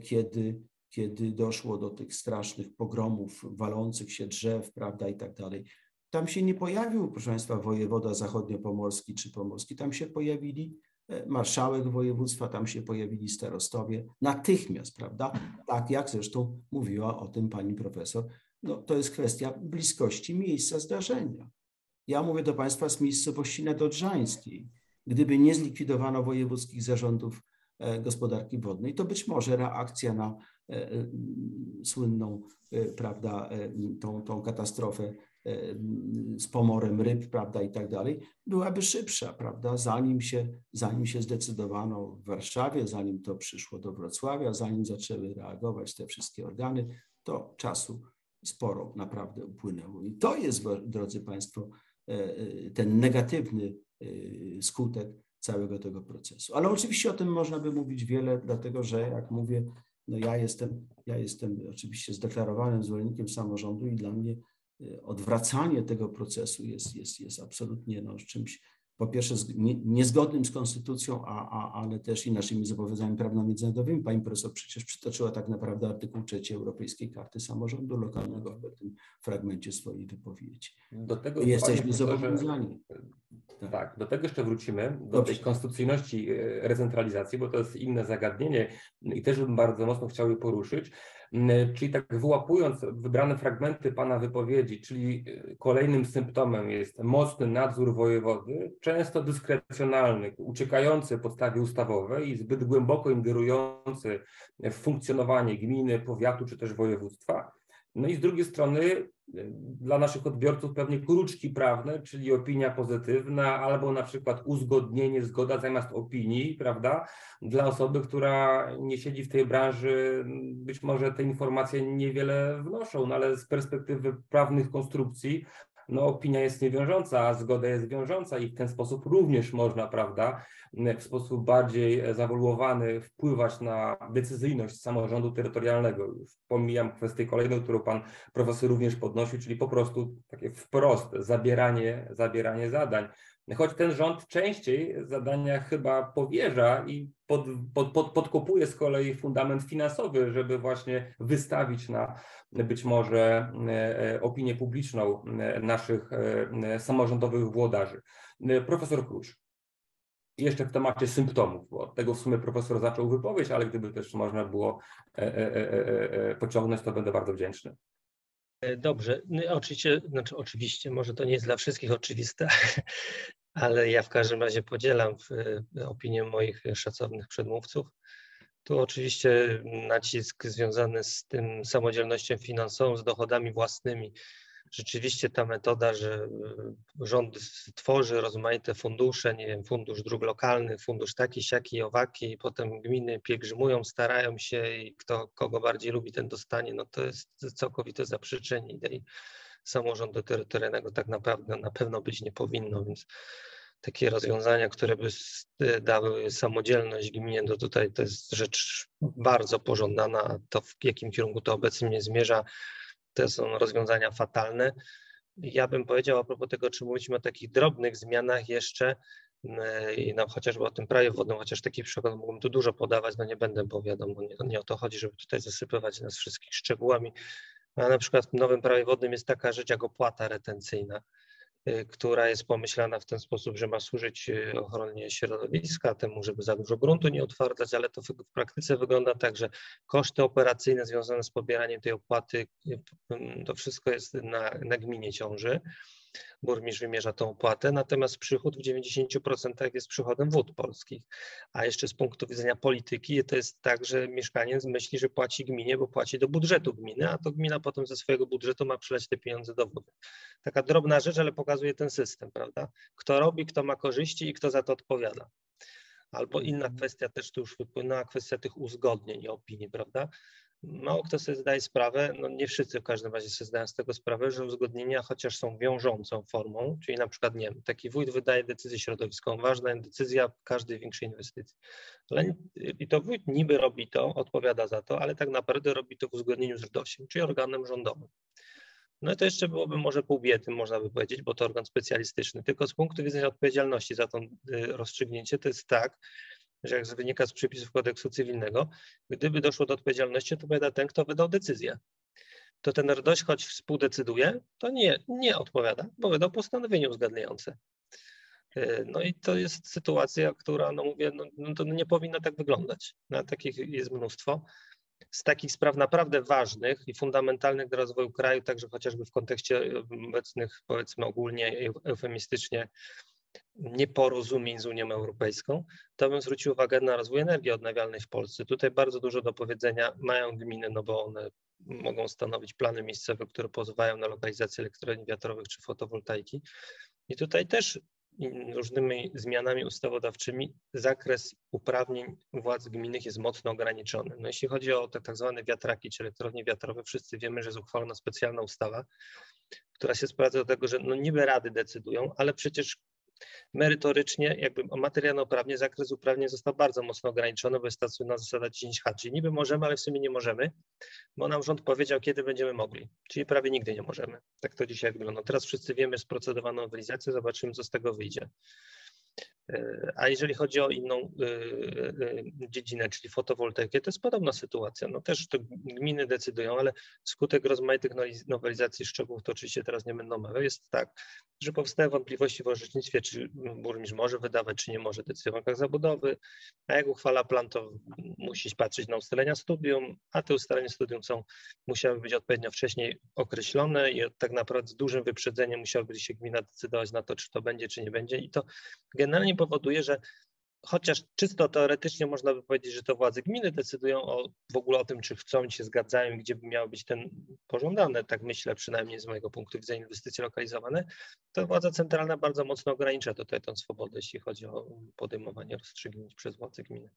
kiedy doszło do tych strasznych pogromów, walących się drzew, prawda, i tak dalej. Tam się nie pojawił, proszę Państwa, wojewoda zachodniopomorski czy pomorski, tam się pojawili marszałek województwa, tam się pojawili starostowie natychmiast, prawda? Tak jak zresztą mówiła o tym pani profesor, no to jest kwestia bliskości miejsca zdarzenia. Ja mówię do Państwa z miejscowości nadodrzańskiej. Gdyby nie zlikwidowano wojewódzkich zarządów gospodarki wodnej, to być może reakcja na słynną, prawda, tą katastrofę z pomorem ryb, prawda, i tak dalej, byłaby szybsza, prawda, zanim się zdecydowano w Warszawie, zanim to przyszło do Wrocławia, zanim zaczęły reagować te wszystkie organy, to czasu sporo naprawdę upłynęło. I to jest, drodzy Państwo, ten negatywny skutek całego tego procesu. Ale oczywiście o tym można by mówić wiele, dlatego że, jak mówię, no ja jestem oczywiście zdeklarowanym zwolennikiem samorządu i dla mnie odwracanie tego procesu jest absolutnie no, czymś, po pierwsze niezgodnym z konstytucją, ale też i naszymi zobowiązaniami prawno-międzynarodowymi. Pani profesor przecież przytoczyła tak naprawdę artykuł 3 Europejskiej Karty Samorządu Lokalnego w tym fragmencie swojej wypowiedzi. Do tego jesteśmy zobowiązani. Tak, do tego jeszcze wrócimy, do tej konstytucyjności recentralizacji, bo to jest inne zagadnienie i też bym bardzo mocno chciał je poruszyć. Czyli tak wyłapując wybrane fragmenty pana wypowiedzi, czyli kolejnym symptomem jest mocny nadzór wojewody, często dyskrecjonalny, uciekający podstawie ustawowej i zbyt głęboko ingerujący w funkcjonowanie gminy, powiatu czy też województwa. No i z drugiej strony dla naszych odbiorców pewnie kruczki prawne, czyli opinia pozytywna albo na przykład uzgodnienie, zgoda zamiast opinii, prawda? Dla osoby, która nie siedzi w tej branży, być może te informacje niewiele wnoszą, no ale z perspektywy prawnych konstrukcji, no opinia jest niewiążąca, a zgoda jest wiążąca i w ten sposób również można, prawda, w sposób bardziej zawoluowany wpływać na decyzyjność samorządu terytorialnego. Już pomijam kwestię kolejną, którą pan profesor również podnosił, czyli po prostu takie wprost zabieranie zadań. choć ten rząd częściej zadania chyba powierza i podkopuje z kolei fundament finansowy, żeby właśnie wystawić na być może opinię publiczną naszych samorządowych włodarzy. Profesor Klucz, jeszcze w temacie symptomów, bo od tego w sumie profesor zaczął wypowiedź, ale gdyby też można było pociągnąć, to będę bardzo wdzięczny. Dobrze, no, oczywiście, może to nie jest dla wszystkich oczywiste, ale ja w każdym razie podzielam opinię moich szacownych przedmówców. Tu oczywiście nacisk związany z tym samodzielnością finansową, z dochodami własnymi. Rzeczywiście ta metoda, że rząd tworzy rozmaite fundusze, nie wiem, fundusz dróg lokalnych, fundusz taki, siaki, owaki, i potem gminy pielgrzymują, starają się i kto kogo bardziej lubi, ten dostanie, no to jest całkowite zaprzeczenie idei samorządu terytorialnego, tak naprawdę na pewno być nie powinno, więc takie rozwiązania, które by dały samodzielność gminie, to tutaj to jest rzecz bardzo pożądana, a to w jakim kierunku to obecnie zmierza, to są rozwiązania fatalne. Ja bym powiedział a propos tego, czy mówiliśmy o takich drobnych zmianach jeszcze, i no, chociażby o tym prawie wodnym, chociaż takich przykładów mógłbym tu dużo podawać, no nie będę, bo wiadomo, nie o to chodzi, żeby tutaj zasypywać nas wszystkich szczegółami. A na przykład w nowym prawie wodnym jest taka rzecz jak opłata retencyjna, która jest pomyślana w ten sposób, że ma służyć ochronie środowiska, temu, żeby za dużo gruntu nie utwardzać, ale to w praktyce wygląda tak, że koszty operacyjne związane z pobieraniem tej opłaty, to wszystko jest na gminie ciąży. Burmistrz wymierza tą opłatę, natomiast przychód w 90% jest przychodem Wód Polskich. A jeszcze z punktu widzenia polityki to jest tak, że mieszkaniec myśli, że płaci gminie, bo płaci do budżetu gminy, a to gmina potem ze swojego budżetu ma przelać te pieniądze do wody. Taka drobna rzecz, ale pokazuje ten system, prawda? Kto robi, kto ma korzyści i kto za to odpowiada. Albo inna kwestia też tu już wypłynęła, kwestia tych uzgodnień i opinii, prawda? Mało kto sobie zdaje sprawę, no nie wszyscy w każdym razie sobie zdają z tego sprawę, że uzgodnienia chociaż są wiążącą formą, czyli na przykład, nie wiem, taki wójt wydaje decyzję środowiskową, ważna decyzja każdej większej inwestycji. I to wójt niby robi to, odpowiada za to, ale tak naprawdę robi to w uzgodnieniu z RDOŚ-em, czyli organem rządowym. No i to jeszcze byłoby może pół biedy, można by powiedzieć, bo to organ specjalistyczny, tylko z punktu widzenia odpowiedzialności za to rozstrzygnięcie to jest tak, że jak wynika z przepisów kodeksu cywilnego, gdyby doszło do odpowiedzialności, to odpowiada ten, kto wydał decyzję. To ten RDOŚ, choć współdecyduje, to nie odpowiada, bo wydał postanowienie uzgadniające. No i to jest sytuacja, która, no mówię, no to nie powinna tak wyglądać. No, takich jest mnóstwo. Z takich spraw naprawdę ważnych i fundamentalnych dla rozwoju kraju, także chociażby w kontekście obecnych, powiedzmy ogólnie, eufemistycznie, nieporozumień z Unią Europejską, to bym zwrócił uwagę na rozwój energii odnawialnej w Polsce. Tutaj bardzo dużo do powiedzenia mają gminy, no bo one mogą stanowić plany miejscowe, które pozwalają na lokalizację elektrowni wiatrowych czy fotowoltaiki. I tutaj też różnymi zmianami ustawodawczymi zakres uprawnień władz gminnych jest mocno ograniczony. No jeśli chodzi o te tak zwane wiatraki czy elektrownie wiatrowe, wszyscy wiemy, że jest uchwalona specjalna ustawa, która się sprowadza do tego, że no niby rady decydują, ale przecież merytorycznie, jakby materialno-prawnie zakres uprawnień został bardzo mocno ograniczony, bo jest stosowna zasada 10H, czyli niby możemy, ale w sumie nie możemy, bo nam rząd powiedział, kiedy będziemy mogli, czyli prawie nigdy nie możemy. Tak to dzisiaj wygląda. Teraz wszyscy wiemy, sprocedowaną nowelizację, zobaczymy, co z tego wyjdzie. A jeżeli chodzi o inną dziedzinę, czyli fotowoltaikę, to jest podobna sytuacja. No też to gminy decydują, ale wskutek rozmaitych nowelizacji szczegółów, to oczywiście teraz nie będą omawiał, jest tak, że powstają wątpliwości w orzecznictwie, czy burmistrz może wydawać, czy nie może decyzji w warunkach zabudowy, a jak uchwala plan, to musi patrzeć na ustalenia studium, a te ustalenia studium musiały być odpowiednio wcześniej określone i tak naprawdę z dużym wyprzedzeniem musiałaby się gmina decydować na to, czy to będzie, czy nie będzie i to generalnie powoduje, że chociaż czysto teoretycznie można by powiedzieć, że to władze gminy decydują w ogóle o tym, czy chcą, czy się zgadzają, gdzie by miały być ten pożądane, tak myślę przynajmniej z mojego punktu widzenia, inwestycje lokalizowane, to władza centralna bardzo mocno ogranicza tutaj tę swobodę, jeśli chodzi o podejmowanie rozstrzygnięć przez władze gminy.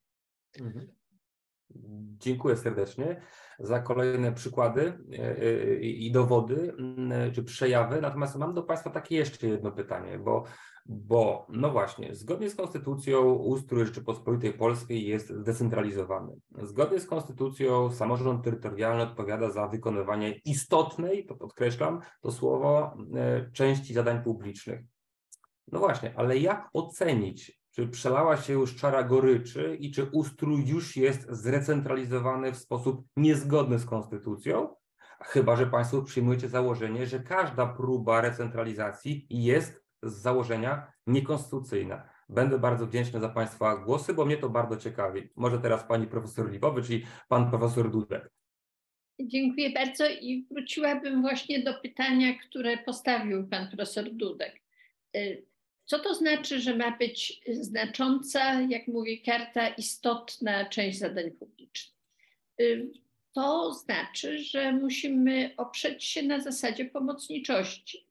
Dziękuję serdecznie za kolejne przykłady i dowody czy przejawy. Natomiast mam do Państwa takie jeszcze jedno pytanie, bo no właśnie, zgodnie z Konstytucją ustrój Rzeczypospolitej Polskiej jest zdecentralizowany. Zgodnie z Konstytucją samorząd terytorialny odpowiada za wykonywanie istotnej, to podkreślam to słowo, części zadań publicznych. No właśnie, ale jak ocenić, czy przelała się już czara goryczy i czy ustrój już jest zrecentralizowany w sposób niezgodny z konstytucją? Chyba że Państwo przyjmujecie założenie, że każda próba recentralizacji jest z założenia niekonstytucyjna. Będę bardzo wdzięczny za Państwa głosy, bo mnie to bardzo ciekawi. Może teraz Pani profesor Lipowicz i Pan profesor Dudek. Dziękuję bardzo i wróciłabym właśnie do pytania, które postawił Pan profesor Dudek. Co to znaczy, że ma być znacząca, jak mówię, karta istotna część zadań publicznych? To znaczy, że musimy oprzeć się na zasadzie pomocniczości,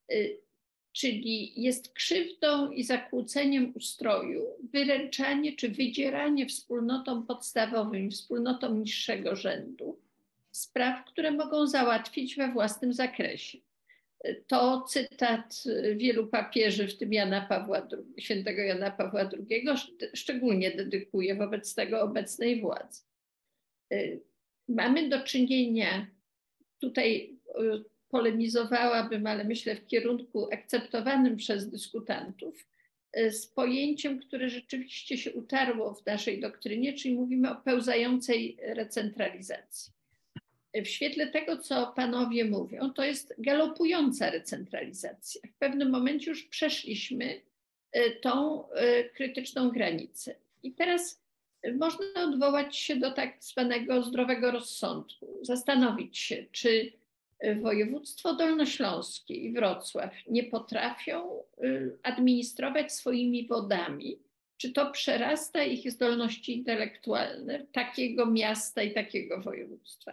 czyli jest krzywdą i zakłóceniem ustroju wyręczanie czy wydzieranie wspólnotom podstawowym i wspólnotom niższego rzędu spraw, które mogą załatwić we własnym zakresie. To cytat wielu papieży, w tym świętego Jana Pawła II, szczególnie dedykuje wobec tego obecnej władzy. Mamy do czynienia, tutaj polemizowałabym, ale myślę w kierunku akceptowanym przez dyskutantów, z pojęciem, które rzeczywiście się utarło w naszej doktrynie, czyli mówimy o pełzającej recentralizacji. W świetle tego, co panowie mówią, to jest galopująca recentralizacja. W pewnym momencie już przeszliśmy tą krytyczną granicę. I teraz można odwołać się do tak zwanego zdrowego rozsądku, zastanowić się, czy województwo dolnośląskie i Wrocław nie potrafią administrować swoimi wodami, czy to przerasta ich zdolności intelektualne takiego miasta i takiego województwa?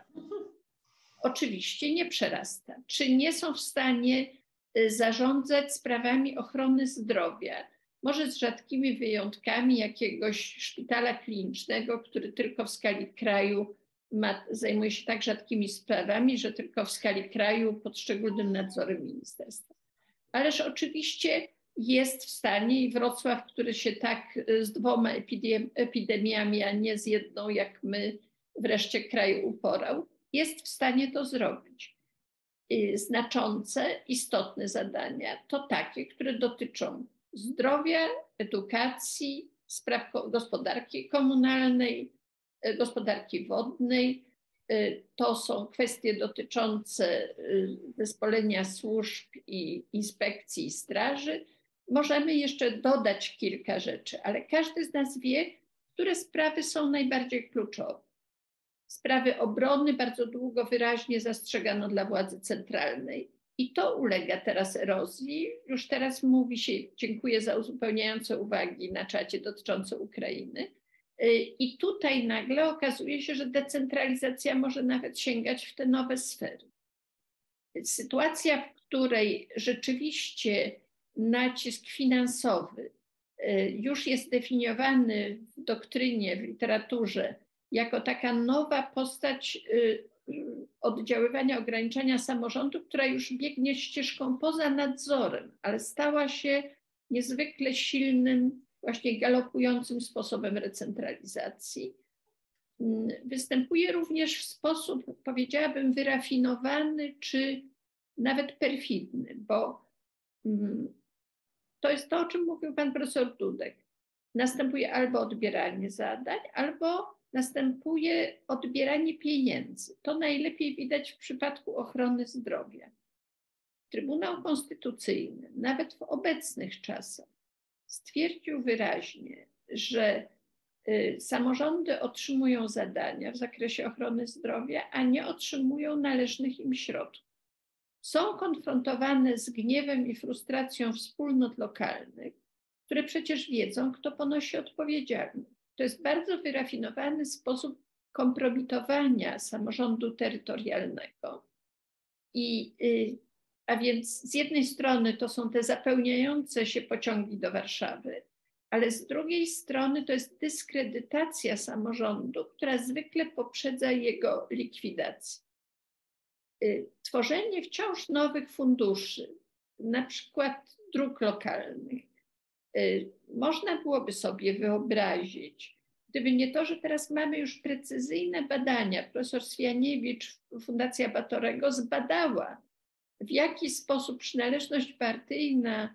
Oczywiście nie przerasta. Czy nie są w stanie zarządzać sprawami ochrony zdrowia? Może z rzadkimi wyjątkami jakiegoś szpitala klinicznego, który tylko w skali kraju zajmuje się tak rzadkimi sprawami, że tylko w skali kraju pod szczególnym nadzorem ministerstwa. Ależ oczywiście jest w stanie i Wrocław, który się tak z 2 epidemiami, a nie z jedną, jak my, wreszcie kraju uporał, jest w stanie to zrobić. Znaczące, istotne zadania to takie, które dotyczą zdrowia, edukacji, spraw gospodarki komunalnej, gospodarki wodnej. To są kwestie dotyczące zespolenia służb i inspekcji i straży. Możemy jeszcze dodać kilka rzeczy, ale każdy z nas wie, które sprawy są najbardziej kluczowe. Sprawy obrony bardzo długo wyraźnie zastrzegano dla władzy centralnej i to ulega teraz erozji. Już teraz mówi się, dziękuję za uzupełniające uwagi na czacie dotyczące Ukrainy. I tutaj nagle okazuje się, że decentralizacja może nawet sięgać w te nowe sfery. Sytuacja, w której rzeczywiście nacisk finansowy już jest definiowany w doktrynie, w literaturze jako taka nowa postać oddziaływania, ograniczania samorządu, która już biegnie ścieżką poza nadzorem, ale stała się niezwykle silnym, właśnie galopującym sposobem recentralizacji. Występuje również w sposób, powiedziałabym, wyrafinowany czy nawet perfidny, bo to jest to, o czym mówił pan profesor Dudek. Następuje albo odbieranie zadań, albo następuje odbieranie pieniędzy. To najlepiej widać w przypadku ochrony zdrowia. Trybunał Konstytucyjny, nawet w obecnych czasach, stwierdził wyraźnie, że samorządy otrzymują zadania w zakresie ochrony zdrowia, a nie otrzymują należnych im środków. Są konfrontowane z gniewem i frustracją wspólnot lokalnych, które przecież wiedzą, kto ponosi odpowiedzialność. To jest bardzo wyrafinowany sposób kompromitowania samorządu terytorialnego. A więc z jednej strony to są te zapełniające się pociągi do Warszawy, ale z drugiej strony to jest dyskredytacja samorządu, która zwykle poprzedza jego likwidację. Tworzenie wciąż nowych funduszy, na przykład dróg lokalnych, można byłoby sobie wyobrazić, gdyby nie to, że teraz mamy już precyzyjne badania. Profesor Swianiewicz, Fundacja Batorego zbadała, w jaki sposób przynależność partyjna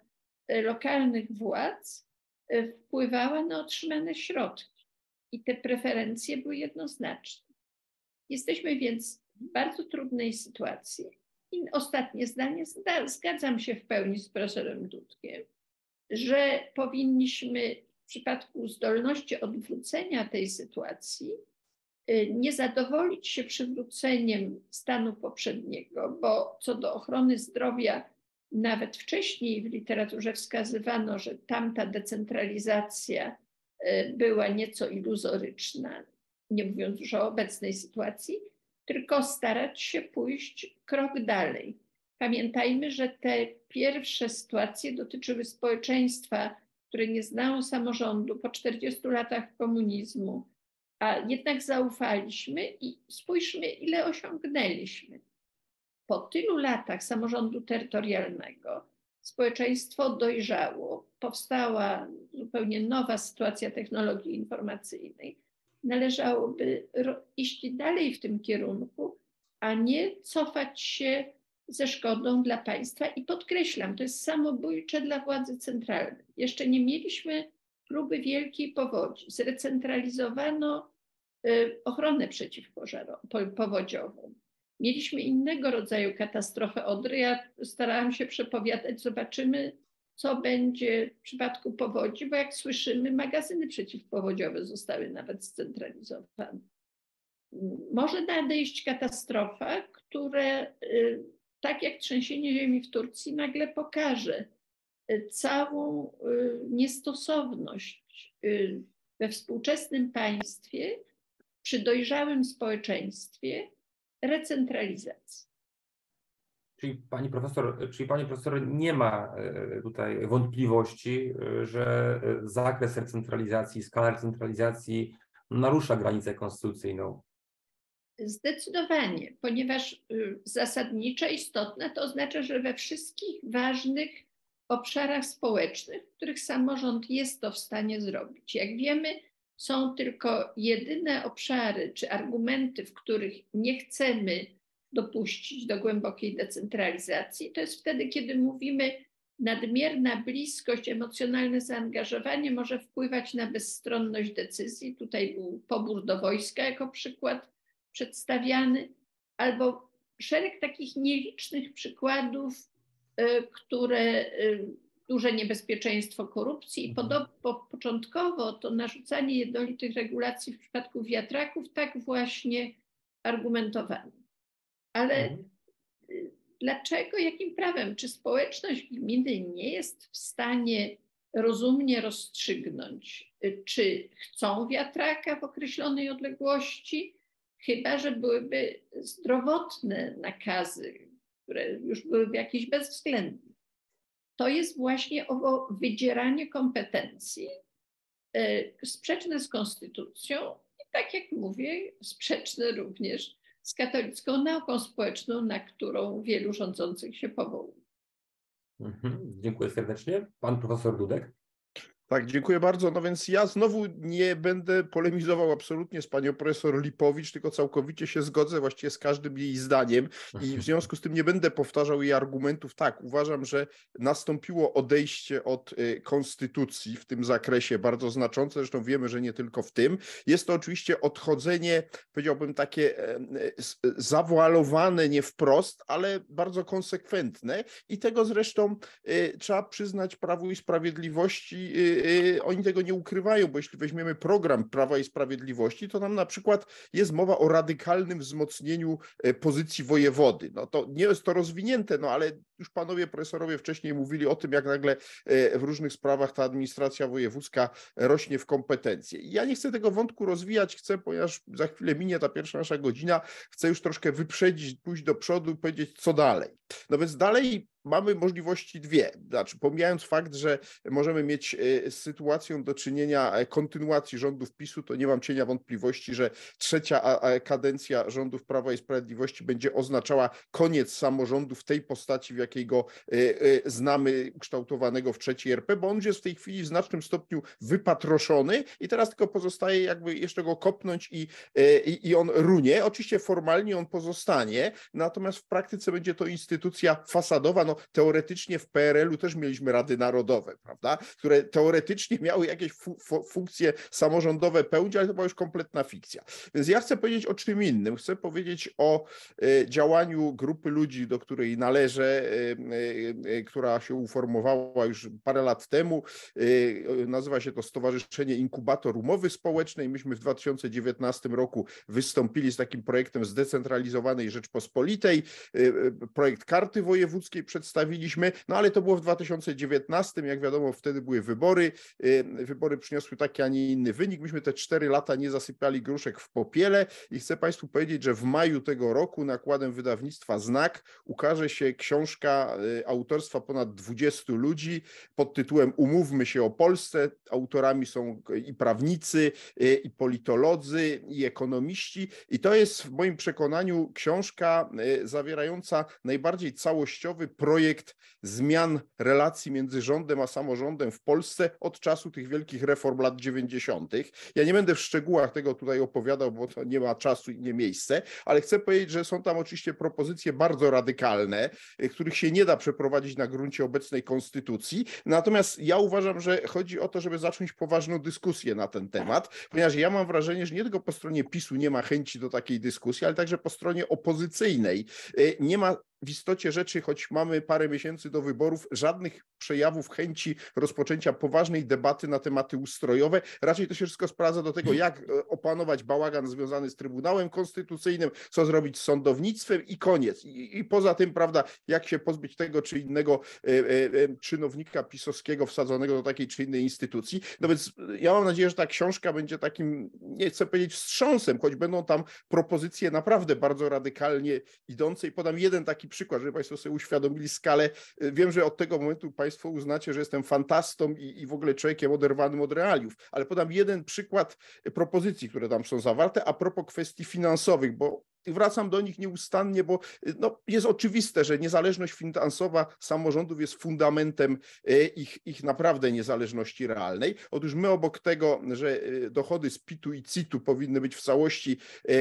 lokalnych władz wpływała na otrzymane środki i te preferencje były jednoznaczne. Jesteśmy więc w bardzo trudnej sytuacji. I ostatnie zdanie, zgadzam się w pełni z profesorem Dudkiem, że powinniśmy w przypadku zdolności odwrócenia tej sytuacji nie zadowolić się przywróceniem stanu poprzedniego, bo co do ochrony zdrowia nawet wcześniej w literaturze wskazywano, że tamta decentralizacja była nieco iluzoryczna, nie mówiąc już o obecnej sytuacji, tylko starać się pójść krok dalej. Pamiętajmy, że te pierwsze sytuacje dotyczyły społeczeństwa, które nie znało samorządu po 40 latach komunizmu, a jednak zaufaliśmy i spójrzmy, ile osiągnęliśmy. Po tylu latach samorządu terytorialnego społeczeństwo dojrzało, powstała zupełnie nowa sytuacja technologii informacyjnej. Należałoby iść dalej w tym kierunku, a nie cofać się ze szkodą dla państwa. I podkreślam, to jest samobójcze dla władzy centralnej. Jeszcze nie mieliśmy próby wielkiej powodzi. Zrecentralizowano ochronę przeciwpowodziową. Mieliśmy innego rodzaju katastrofę Odry. Ja starałam się przepowiadać, zobaczymy, co będzie w przypadku powodzi, bo jak słyszymy, magazyny przeciwpowodziowe zostały nawet scentralizowane. Może nadejść katastrofa, która, tak jak trzęsienie ziemi w Turcji, nagle pokaże całą niestosowność we współczesnym państwie, przy dojrzałym społeczeństwie, recentralizacji. Czyli pani profesor nie ma tutaj wątpliwości, że zakres recentralizacji, skala recentralizacji narusza granicę konstytucyjną? Zdecydowanie, ponieważ zasadniczo istotne to oznacza, że we wszystkich ważnych obszarach społecznych, w których samorząd jest to w stanie zrobić. Jak wiemy, są tylko jedyne obszary czy argumenty, w których nie chcemy dopuścić do głębokiej decentralizacji. To jest wtedy, kiedy mówimy, nadmierna bliskość, emocjonalne zaangażowanie może wpływać na bezstronność decyzji. Tutaj był pobór do wojska jako przykład przedstawiany, albo szereg takich nielicznych przykładów, które duże niebezpieczeństwo korupcji i początkowo to narzucanie jednolitych regulacji w przypadku wiatraków tak właśnie argumentowano. Ale dlaczego, jakim prawem? Czy społeczność gminy nie jest w stanie rozumnie rozstrzygnąć, czy chcą wiatraka w określonej odległości, chyba że byłyby zdrowotne nakazy, które już byłyby jakieś bezwzględne. To jest właśnie owo wydzieranie kompetencji sprzeczne z konstytucją i tak jak mówię, sprzeczne również z katolicką nauką społeczną, na którą wielu rządzących się powołuje. Dziękuję serdecznie. Pan profesor Dudek. Tak, dziękuję bardzo. No więc ja znowu nie będę polemizował absolutnie z panią profesor Lipowicz, tylko całkowicie się zgodzę właściwie z każdym jej zdaniem i w związku z tym nie będę powtarzał jej argumentów. Tak, uważam, że nastąpiło odejście od konstytucji w tym zakresie bardzo znaczące, zresztą wiemy, że nie tylko w tym. Jest to oczywiście odchodzenie, powiedziałbym takie zawoalowane nie wprost, ale bardzo konsekwentne i tego zresztą trzeba przyznać Prawu i Sprawiedliwości. Oni tego nie ukrywają, bo jeśli weźmiemy program Prawa i Sprawiedliwości, to tam na przykład jest mowa o radykalnym wzmocnieniu pozycji wojewody. No to nie jest to rozwinięte, no ale już panowie profesorowie wcześniej mówili o tym, jak nagle w różnych sprawach ta administracja wojewódzka rośnie w kompetencje. I ja nie chcę tego wątku rozwijać, ponieważ za chwilę minie ta pierwsza nasza godzina, chcę już troszkę wyprzedzić, pójść do przodu i powiedzieć, co dalej. No więc dalej mamy możliwości dwie, znaczy pomijając fakt, że możemy mieć z sytuacją do czynienia kontynuacji rządów PiS-u, to nie mam cienia wątpliwości, że trzecia kadencja rządów Prawa i Sprawiedliwości będzie oznaczała koniec samorządu w tej postaci, w jakiej go znamy, ukształtowanego w III RP, bo on już jest w tej chwili w znacznym stopniu wypatroszony i teraz tylko pozostaje jakby jeszcze go kopnąć i on runie. Oczywiście formalnie on pozostanie, natomiast w praktyce będzie to instytucja fasadowa, no no teoretycznie w PRL-u też mieliśmy rady narodowe, prawda, które teoretycznie miały jakieś funkcje samorządowe pełnić, ale to była już kompletna fikcja. Więc ja chcę powiedzieć o czym innym. Chcę powiedzieć o działaniu grupy ludzi, do której należę, która się uformowała już parę lat temu. Nazywa się to Stowarzyszenie Inkubator Umowy Społecznej. Myśmy w 2019 roku wystąpili z takim projektem Zdecentralizowanej Rzeczpospolitej. Projekt karty wojewódzkiej przedstawiliśmy, no ale to było w 2019, jak wiadomo, wtedy były wybory. Wybory przyniosły taki, a nie inny wynik. Myśmy te 4 lata nie zasypiali gruszek w popiele i chcę Państwu powiedzieć, że w maju tego roku nakładem wydawnictwa Znak ukaże się książka autorstwa ponad 20 ludzi pod tytułem Umówmy się o Polsce. Autorami są i prawnicy, i politolodzy, i ekonomiści. I to jest w moim przekonaniu książka zawierająca najbardziej całościowy projekt zmian relacji między rządem a samorządem w Polsce od czasu tych wielkich reform lat 90. Ja nie będę w szczegółach tego tutaj opowiadał, bo to nie ma czasu i nie miejsce, ale chcę powiedzieć, że są tam oczywiście propozycje bardzo radykalne, których się nie da przeprowadzić na gruncie obecnej konstytucji. Natomiast ja uważam, że chodzi o to, żeby zacząć poważną dyskusję na ten temat, ponieważ ja mam wrażenie, że nie tylko po stronie PiS-u nie ma chęci do takiej dyskusji, ale także po stronie opozycyjnej nie ma w istocie rzeczy, choć mamy parę miesięcy do wyborów, żadnych przejawów chęci rozpoczęcia poważnej debaty na tematy ustrojowe. Raczej to się wszystko sprowadza do tego, jak opanować bałagan związany z Trybunałem Konstytucyjnym, co zrobić z sądownictwem i koniec. I poza tym, prawda, jak się pozbyć tego czy innego czynownika pisowskiego wsadzonego do takiej czy innej instytucji. No więc ja mam nadzieję, że ta książka będzie takim, nie chcę powiedzieć wstrząsem, choć będą tam propozycje naprawdę bardzo radykalnie idące i podam jeden taki przykład, żeby Państwo sobie uświadomili skalę. Wiem, że od tego momentu Państwo uznacie, że jestem fantastą i w ogóle człowiekiem oderwanym od realiów, ale podam jeden przykład propozycji, które tam są zawarte a propos kwestii finansowych, bo wracam do nich nieustannie, bo no, jest oczywiste, że niezależność finansowa samorządów jest fundamentem ich naprawdę niezależności realnej. Otóż my obok tego, że dochody z PIT-u i CIT-u powinny być w całości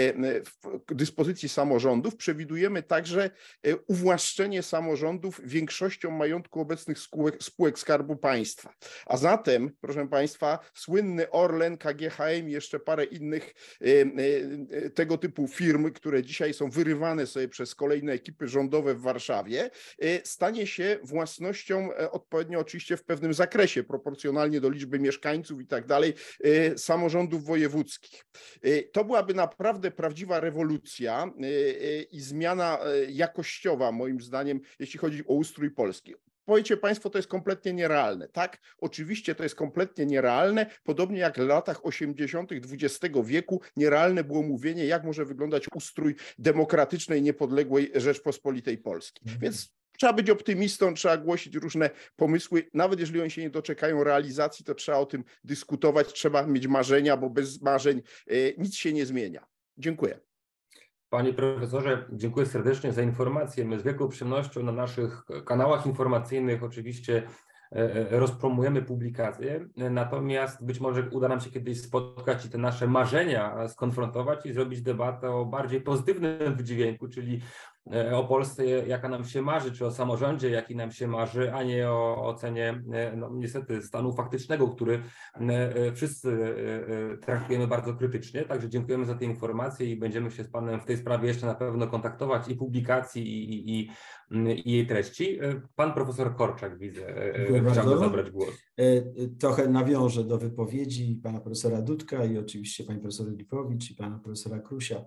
w dyspozycji samorządów, przewidujemy także uwłaszczenie samorządów większością majątku obecnych spółek Skarbu Państwa. A zatem, proszę Państwa, słynny Orlen, KGHM i jeszcze parę innych tego typu firm, które dzisiaj są wyrywane sobie przez kolejne ekipy rządowe w Warszawie, stanie się własnością odpowiednio oczywiście w pewnym zakresie, proporcjonalnie do liczby mieszkańców i tak dalej, samorządów wojewódzkich. To byłaby naprawdę prawdziwa rewolucja i zmiana jakościowa, moim zdaniem, jeśli chodzi o ustrój Polski. Powiecie Państwo, to jest kompletnie nierealne. Tak, oczywiście to jest kompletnie nierealne, podobnie jak w latach 80. XX wieku nierealne było mówienie, jak może wyglądać ustrój demokratycznej, niepodległej Rzeczpospolitej Polskiej. Więc trzeba być optymistą, trzeba głosić różne pomysły, nawet jeżeli oni się nie doczekają realizacji, to trzeba o tym dyskutować, trzeba mieć marzenia, bo bez marzeń nic się nie zmienia. Dziękuję. Panie profesorze, dziękuję serdecznie za informację. My z wielką przyjemnością na naszych kanałach informacyjnych oczywiście rozpromujemy publikacje, natomiast być może uda nam się kiedyś spotkać i te nasze marzenia skonfrontować i zrobić debatę o bardziej pozytywnym wydźwięku, czyli o Polsce, jaka nam się marzy, czy o samorządzie, jaki nam się marzy, a nie o ocenie no, niestety stanu faktycznego, który wszyscy traktujemy bardzo krytycznie. Także dziękujemy za te informacje i będziemy się z Panem w tej sprawie jeszcze na pewno kontaktować i publikacji, i jej treści. Pan profesor Korczak, widzę, chciałby zabrać głos. Trochę nawiążę do wypowiedzi pana profesora Dudka i oczywiście pani profesor Lipowicz i pana profesora Krusia.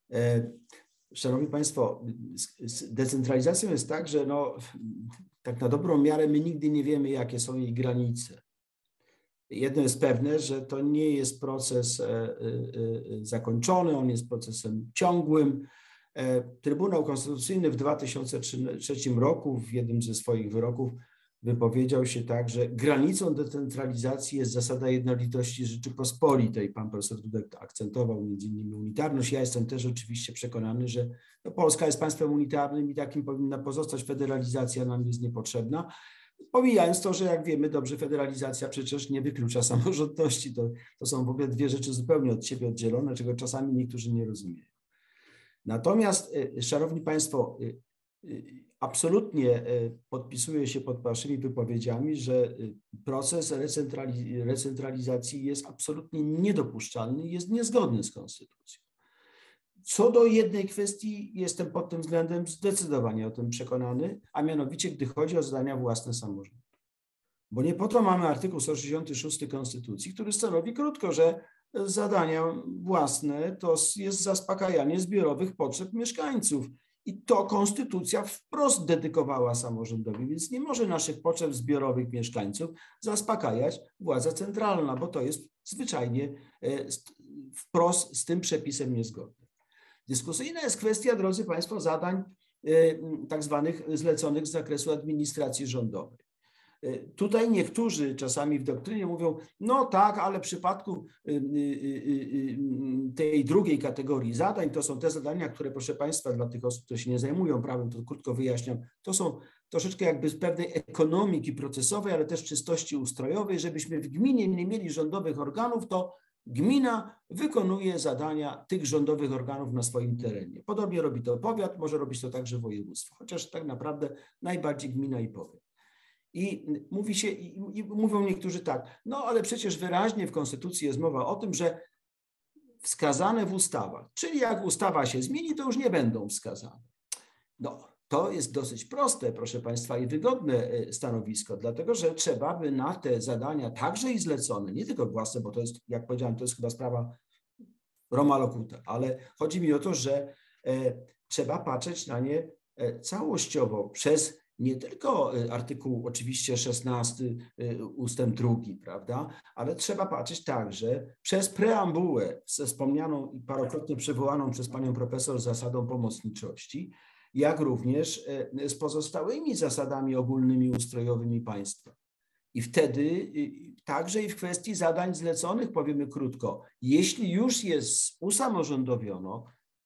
Szanowni Państwo, z decentralizacją jest tak, że no, tak na dobrą miarę my nigdy nie wiemy, jakie są jej granice. Jedno jest pewne, że to nie jest proces zakończony, on jest procesem ciągłym. Trybunał Konstytucyjny w 2003 roku w jednym ze swoich wyroków wypowiedział się tak, że granicą decentralizacji jest zasada jednolitości Rzeczypospolitej. Pan profesor Dudek akcentował między innymi unitarność. Ja jestem też oczywiście przekonany, że no, Polska jest państwem unitarnym i takim powinna pozostać. Federalizacja nam jest niepotrzebna. Pomijając to, że jak wiemy dobrze, federalizacja przecież nie wyklucza samorządności. To są w ogóle dwie rzeczy zupełnie od siebie oddzielone, czego czasami niektórzy nie rozumieją. Natomiast, szanowni Państwo, Absolutnie podpisuję się pod waszymi wypowiedziami, że proces recentralizacji jest absolutnie niedopuszczalny i jest niezgodny z konstytucją. Co do jednej kwestii jestem pod tym względem zdecydowanie o tym przekonany, a mianowicie gdy chodzi o zadania własne samorządu. Bo nie po to mamy artykuł 166 Konstytucji, który stanowi krótko, że zadania własne to jest zaspokajanie zbiorowych potrzeb mieszkańców. I to konstytucja wprost dedykowała samorządowi, więc nie może naszych potrzeb zbiorowych mieszkańców zaspokajać władza centralna, bo to jest zwyczajnie wprost z tym przepisem niezgodne. Dyskusyjna jest kwestia, drodzy Państwo, zadań tak zwanych zleconych z zakresu administracji rządowej. Tutaj niektórzy czasami w doktrynie mówią, no tak, ale w przypadku tej drugiej kategorii zadań, to są te zadania, które, proszę Państwa, dla tych osób, które się nie zajmują prawem, to krótko wyjaśniam, to są troszeczkę jakby z pewnej ekonomiki procesowej, ale też czystości ustrojowej, żebyśmy w gminie nie mieli rządowych organów, to gmina wykonuje zadania tych rządowych organów na swoim terenie. Podobnie robi to powiat, może robić to także województwo, chociaż tak naprawdę najbardziej gmina i powiat. I mówi się, i mówią niektórzy tak, no ale przecież wyraźnie w Konstytucji jest mowa o tym, że wskazane w ustawach, czyli jak ustawa się zmieni, to już nie będą wskazane. No, to jest dosyć proste, proszę Państwa, i wygodne stanowisko, dlatego że trzeba by na te zadania także i zlecone, nie tylko własne, bo to jest, jak powiedziałem, to jest chyba sprawa Roma Locuta, ale chodzi mi o to, że trzeba patrzeć na nie całościowo przez nie tylko artykuł oczywiście 16 ustęp 2, prawda, ale trzeba patrzeć także przez preambułę ze wspomnianą i parokrotnie przywołaną przez panią profesor zasadą pomocniczości, jak również z pozostałymi zasadami ogólnymi ustrojowymi państwa. I wtedy także i w kwestii zadań zleconych, powiemy krótko, jeśli już jest usamorządowiono,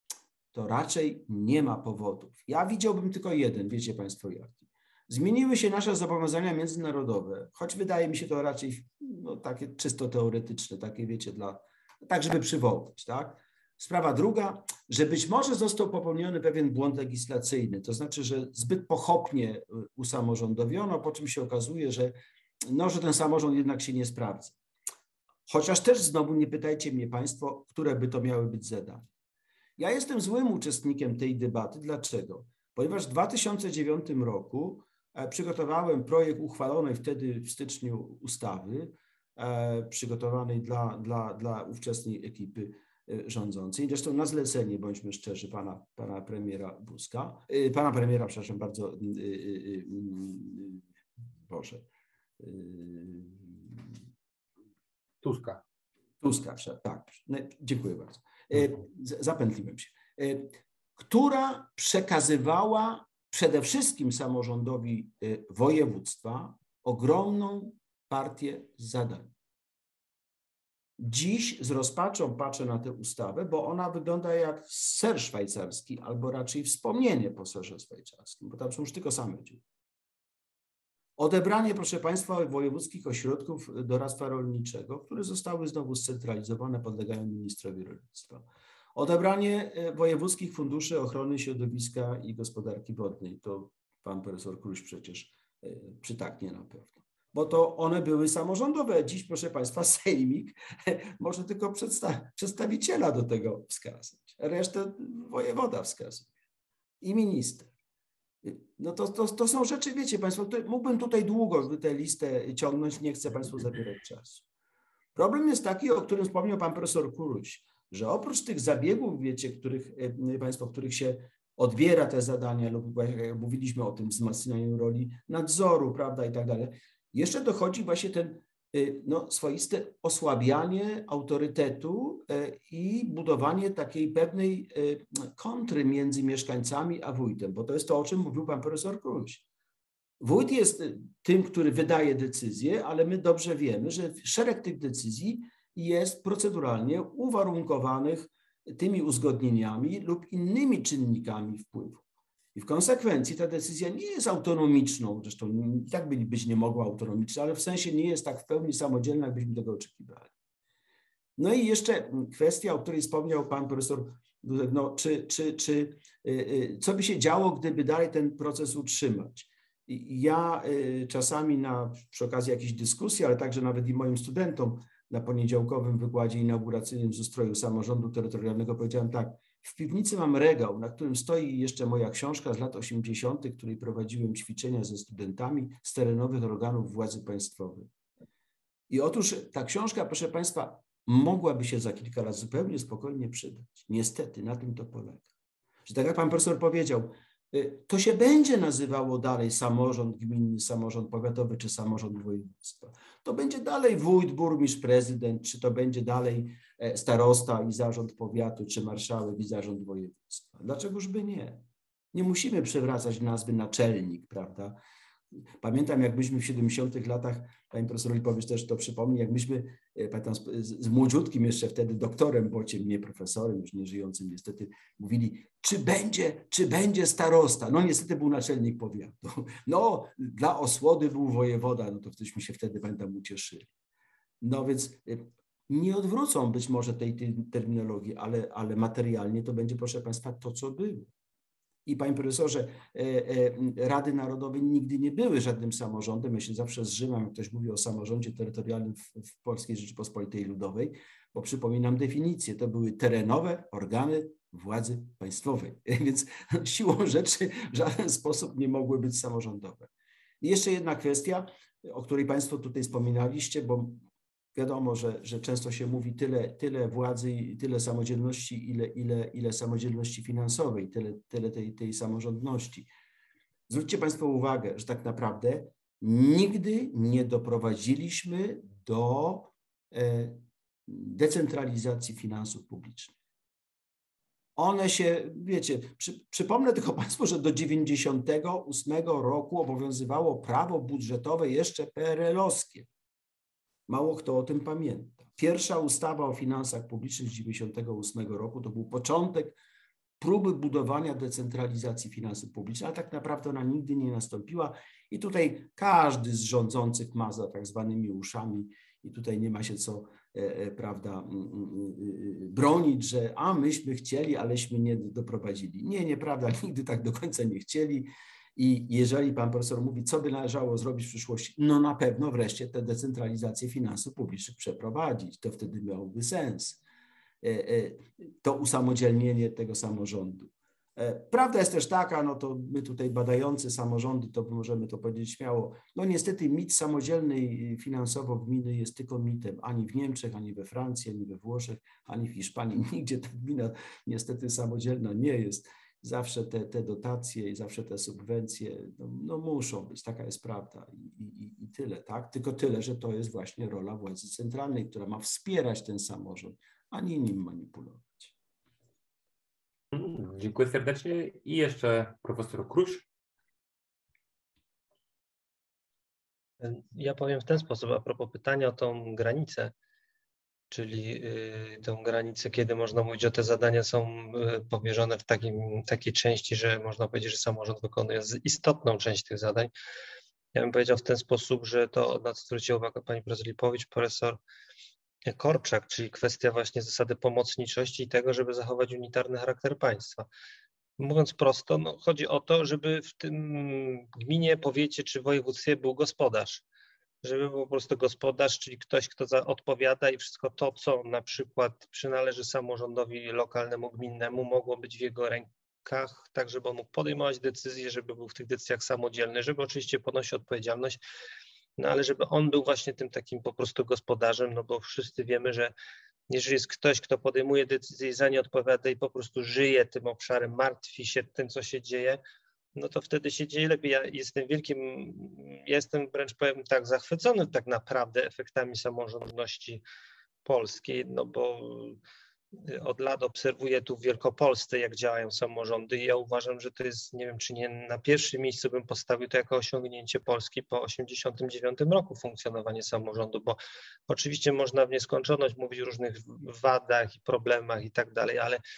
to raczej nie ma powodów. Ja widziałbym tylko jeden, wiecie Państwo jaki. Zmieniły się nasze zobowiązania międzynarodowe, choć wydaje mi się to raczej no, takie czysto teoretyczne, takie wiecie, tak żeby przywołać, tak? Sprawa druga, że być może został popełniony pewien błąd legislacyjny, to znaczy, że zbyt pochopnie usamorządowiono, po czym się okazuje, że ten samorząd jednak się nie sprawdza. Chociaż też znowu nie pytajcie mnie Państwo, które by to miały być zadania. Ja jestem złym uczestnikiem tej debaty. Dlaczego? Ponieważ w 2009 roku przygotowałem projekt uchwalonej wtedy w styczniu ustawy, przygotowanej dla ówczesnej ekipy rządzącej. Zresztą na zlecenie, bądźmy szczerzy, pana premiera Buzka, pana premiera, przepraszam bardzo, Boże. Tuska, tak. Dziękuję bardzo. Zapętliłem się. Która przekazywała przede wszystkim samorządowi województwa ogromną partię zadań. Dziś z rozpaczą patrzę na tę ustawę, bo ona wygląda jak ser szwajcarski, albo raczej wspomnienie po serze szwajcarskim, bo tam są już tylko same dziury. Odebranie, proszę Państwa, wojewódzkich ośrodków doradztwa rolniczego, które zostały znowu scentralizowane, podlegają ministrowi rolnictwa. Odebranie wojewódzkich funduszy ochrony środowiska i gospodarki wodnej. To pan profesor Kruś przecież przytaknie na pewno. Bo to one były samorządowe. Dziś, proszę Państwa, sejmik może tylko przedstawiciela do tego wskazać. Resztę wojewoda wskazuje i minister. No to są rzeczy, wiecie Państwo, mógłbym tutaj długo tę listę ciągnąć, nie chcę Państwu zabierać czasu. Problem jest taki, o którym wspomniał pan profesor Kuruś, że oprócz tych zabiegów, wiecie, których się odbiera te zadania lub jak mówiliśmy o tym wzmacnianiu roli nadzoru, prawda, i tak dalej, jeszcze dochodzi właśnie ten swoiste osłabianie autorytetu i budowanie takiej pewnej kontry między mieszkańcami a wójtem, bo to jest to, o czym mówił pan profesor Kruś. Wójt jest tym, który wydaje decyzje, ale my dobrze wiemy, że szereg tych decyzji jest proceduralnie uwarunkowanych tymi uzgodnieniami lub innymi czynnikami wpływu. I w konsekwencji ta decyzja nie jest autonomiczną, zresztą i tak być nie mogła autonomiczna, ale w sensie nie jest tak w pełni samodzielna, jakbyśmy tego oczekiwali. No i jeszcze kwestia, o której wspomniał pan profesor No, co by się działo, gdyby dalej ten proces utrzymać? Ja czasami przy okazji jakichś dyskusji, ale także nawet i moim studentom na poniedziałkowym wykładzie inauguracyjnym z ustroju samorządu terytorialnego powiedziałem tak: w piwnicy mam regał, na którym stoi jeszcze moja książka z lat 80., w której prowadziłem ćwiczenia ze studentami z terenowych organów władzy państwowej. I otóż ta książka, proszę Państwa, mogłaby się za kilka lat zupełnie spokojnie przydać. Niestety, na tym to polega. Że tak jak pan profesor powiedział, to się będzie nazywało dalej samorząd gminny, samorząd powiatowy czy samorząd województwa. To będzie dalej wójt, burmistrz, prezydent, czy to będzie dalej starosta i zarząd powiatu, czy marszałek i zarząd województwa. Dlaczegoż by nie? Nie musimy przewracać nazwy naczelnik, prawda? Pamiętam, jak myśmy w 70. latach, pani profesor Lipowicz też to przypomni, jak myśmy, pamiętam, z młodziutkim jeszcze wtedy doktorem Bociem, nie profesorem, już nie żyjącym niestety, mówili, czy będzie starosta? No niestety był naczelnik powiatu. No dla Osłody był wojewoda, no to wtedy się wtedy, pamiętam, ucieszyli. No więc nie odwrócą być może tej terminologii, ale materialnie to będzie, proszę Państwa, to, co było. I panie profesorze, Rady Narodowe nigdy nie były żadnym samorządem. Ja się zawsze zżymam, jak ktoś mówi o samorządzie terytorialnym w Polskiej Rzeczypospolitej Ludowej, bo przypominam definicję, to były terenowe organy władzy państwowej, więc siłą rzeczy w żaden sposób nie mogły być samorządowe. I jeszcze jedna kwestia, o której Państwo tutaj wspominaliście, bo wiadomo, że często się mówi tyle władzy i tyle samodzielności, ile samodzielności finansowej, tyle tej samorządności. Zwróćcie Państwo uwagę, że tak naprawdę nigdy nie doprowadziliśmy do decentralizacji finansów publicznych. One się, wiecie, przypomnę tylko Państwu, że do 1998 roku obowiązywało prawo budżetowe jeszcze PRL-owskie. Mało kto o tym pamięta. Pierwsza ustawa o finansach publicznych z 1998 roku to był początek próby budowania decentralizacji finansów publicznych, ale tak naprawdę ona nigdy nie nastąpiła i tutaj każdy z rządzących ma za tak zwanymi uszami i tutaj nie ma się co, prawda, bronić, że myśmy chcieli, aleśmy nie doprowadzili. Nie, nieprawda, nigdy tak do końca nie chcieli. I jeżeli pan profesor mówi, co by należało zrobić w przyszłości, no na pewno wreszcie tę decentralizację finansów publicznych przeprowadzić. To wtedy miałoby sens. To usamodzielnienie tego samorządu. Prawda jest też taka, no to my tutaj badający samorządy, to możemy to powiedzieć śmiało, no niestety mit samodzielnej finansowo gminy jest tylko mitem. Ani w Niemczech, ani we Francji, ani we Włoszech, ani w Hiszpanii. Nigdzie ta gmina niestety samodzielna nie jest. Zawsze te dotacje i zawsze te subwencje no muszą być, taka jest prawda i tyle, tak? Tylko tyle, że to jest właśnie rola władzy centralnej, która ma wspierać ten samorząd, a nie nim manipulować. Dziękuję serdecznie. I jeszcze profesor Kruś. Ja powiem w ten sposób, a propos pytania o tą granicę, czyli tą granicę, kiedy można mówić, że te zadania są powierzone w takiej części, że można powiedzieć, że samorząd wykonuje istotną część tych zadań. Ja bym powiedział w ten sposób, że to, na co zwróciła uwagę pani profesor Lipowicz, profesor Korczak, czyli kwestia właśnie zasady pomocniczości i tego, żeby zachować unitarny charakter państwa. Mówiąc prosto, no, chodzi o to, żeby w tym gminie, powiecie czy województwie był gospodarz. Żeby był po prostu gospodarz, czyli ktoś, kto odpowiada i wszystko to, co na przykład przynależy samorządowi lokalnemu, gminnemu, mogło być w jego rękach, tak żeby on mógł podejmować decyzje, żeby był w tych decyzjach samodzielny, żeby oczywiście ponosił odpowiedzialność, no ale żeby on był właśnie tym takim po prostu gospodarzem, no bo wszyscy wiemy, że jeżeli jest ktoś, kto podejmuje decyzje i za nie odpowiada i po prostu żyje tym obszarem, martwi się tym, co się dzieje, no to wtedy się dzieje lepiej. Ja jestem wręcz, powiem tak, zachwycony tak naprawdę efektami samorządności polskiej, no bo od lat obserwuję tu w Wielkopolsce, jak działają samorządy i ja uważam, że to jest, nie wiem, czy nie na pierwszym miejscu bym postawił to jako osiągnięcie Polski po 1989 roku funkcjonowanie samorządu, bo oczywiście można w nieskończoność mówić o różnych wadach i problemach i tak dalej, ale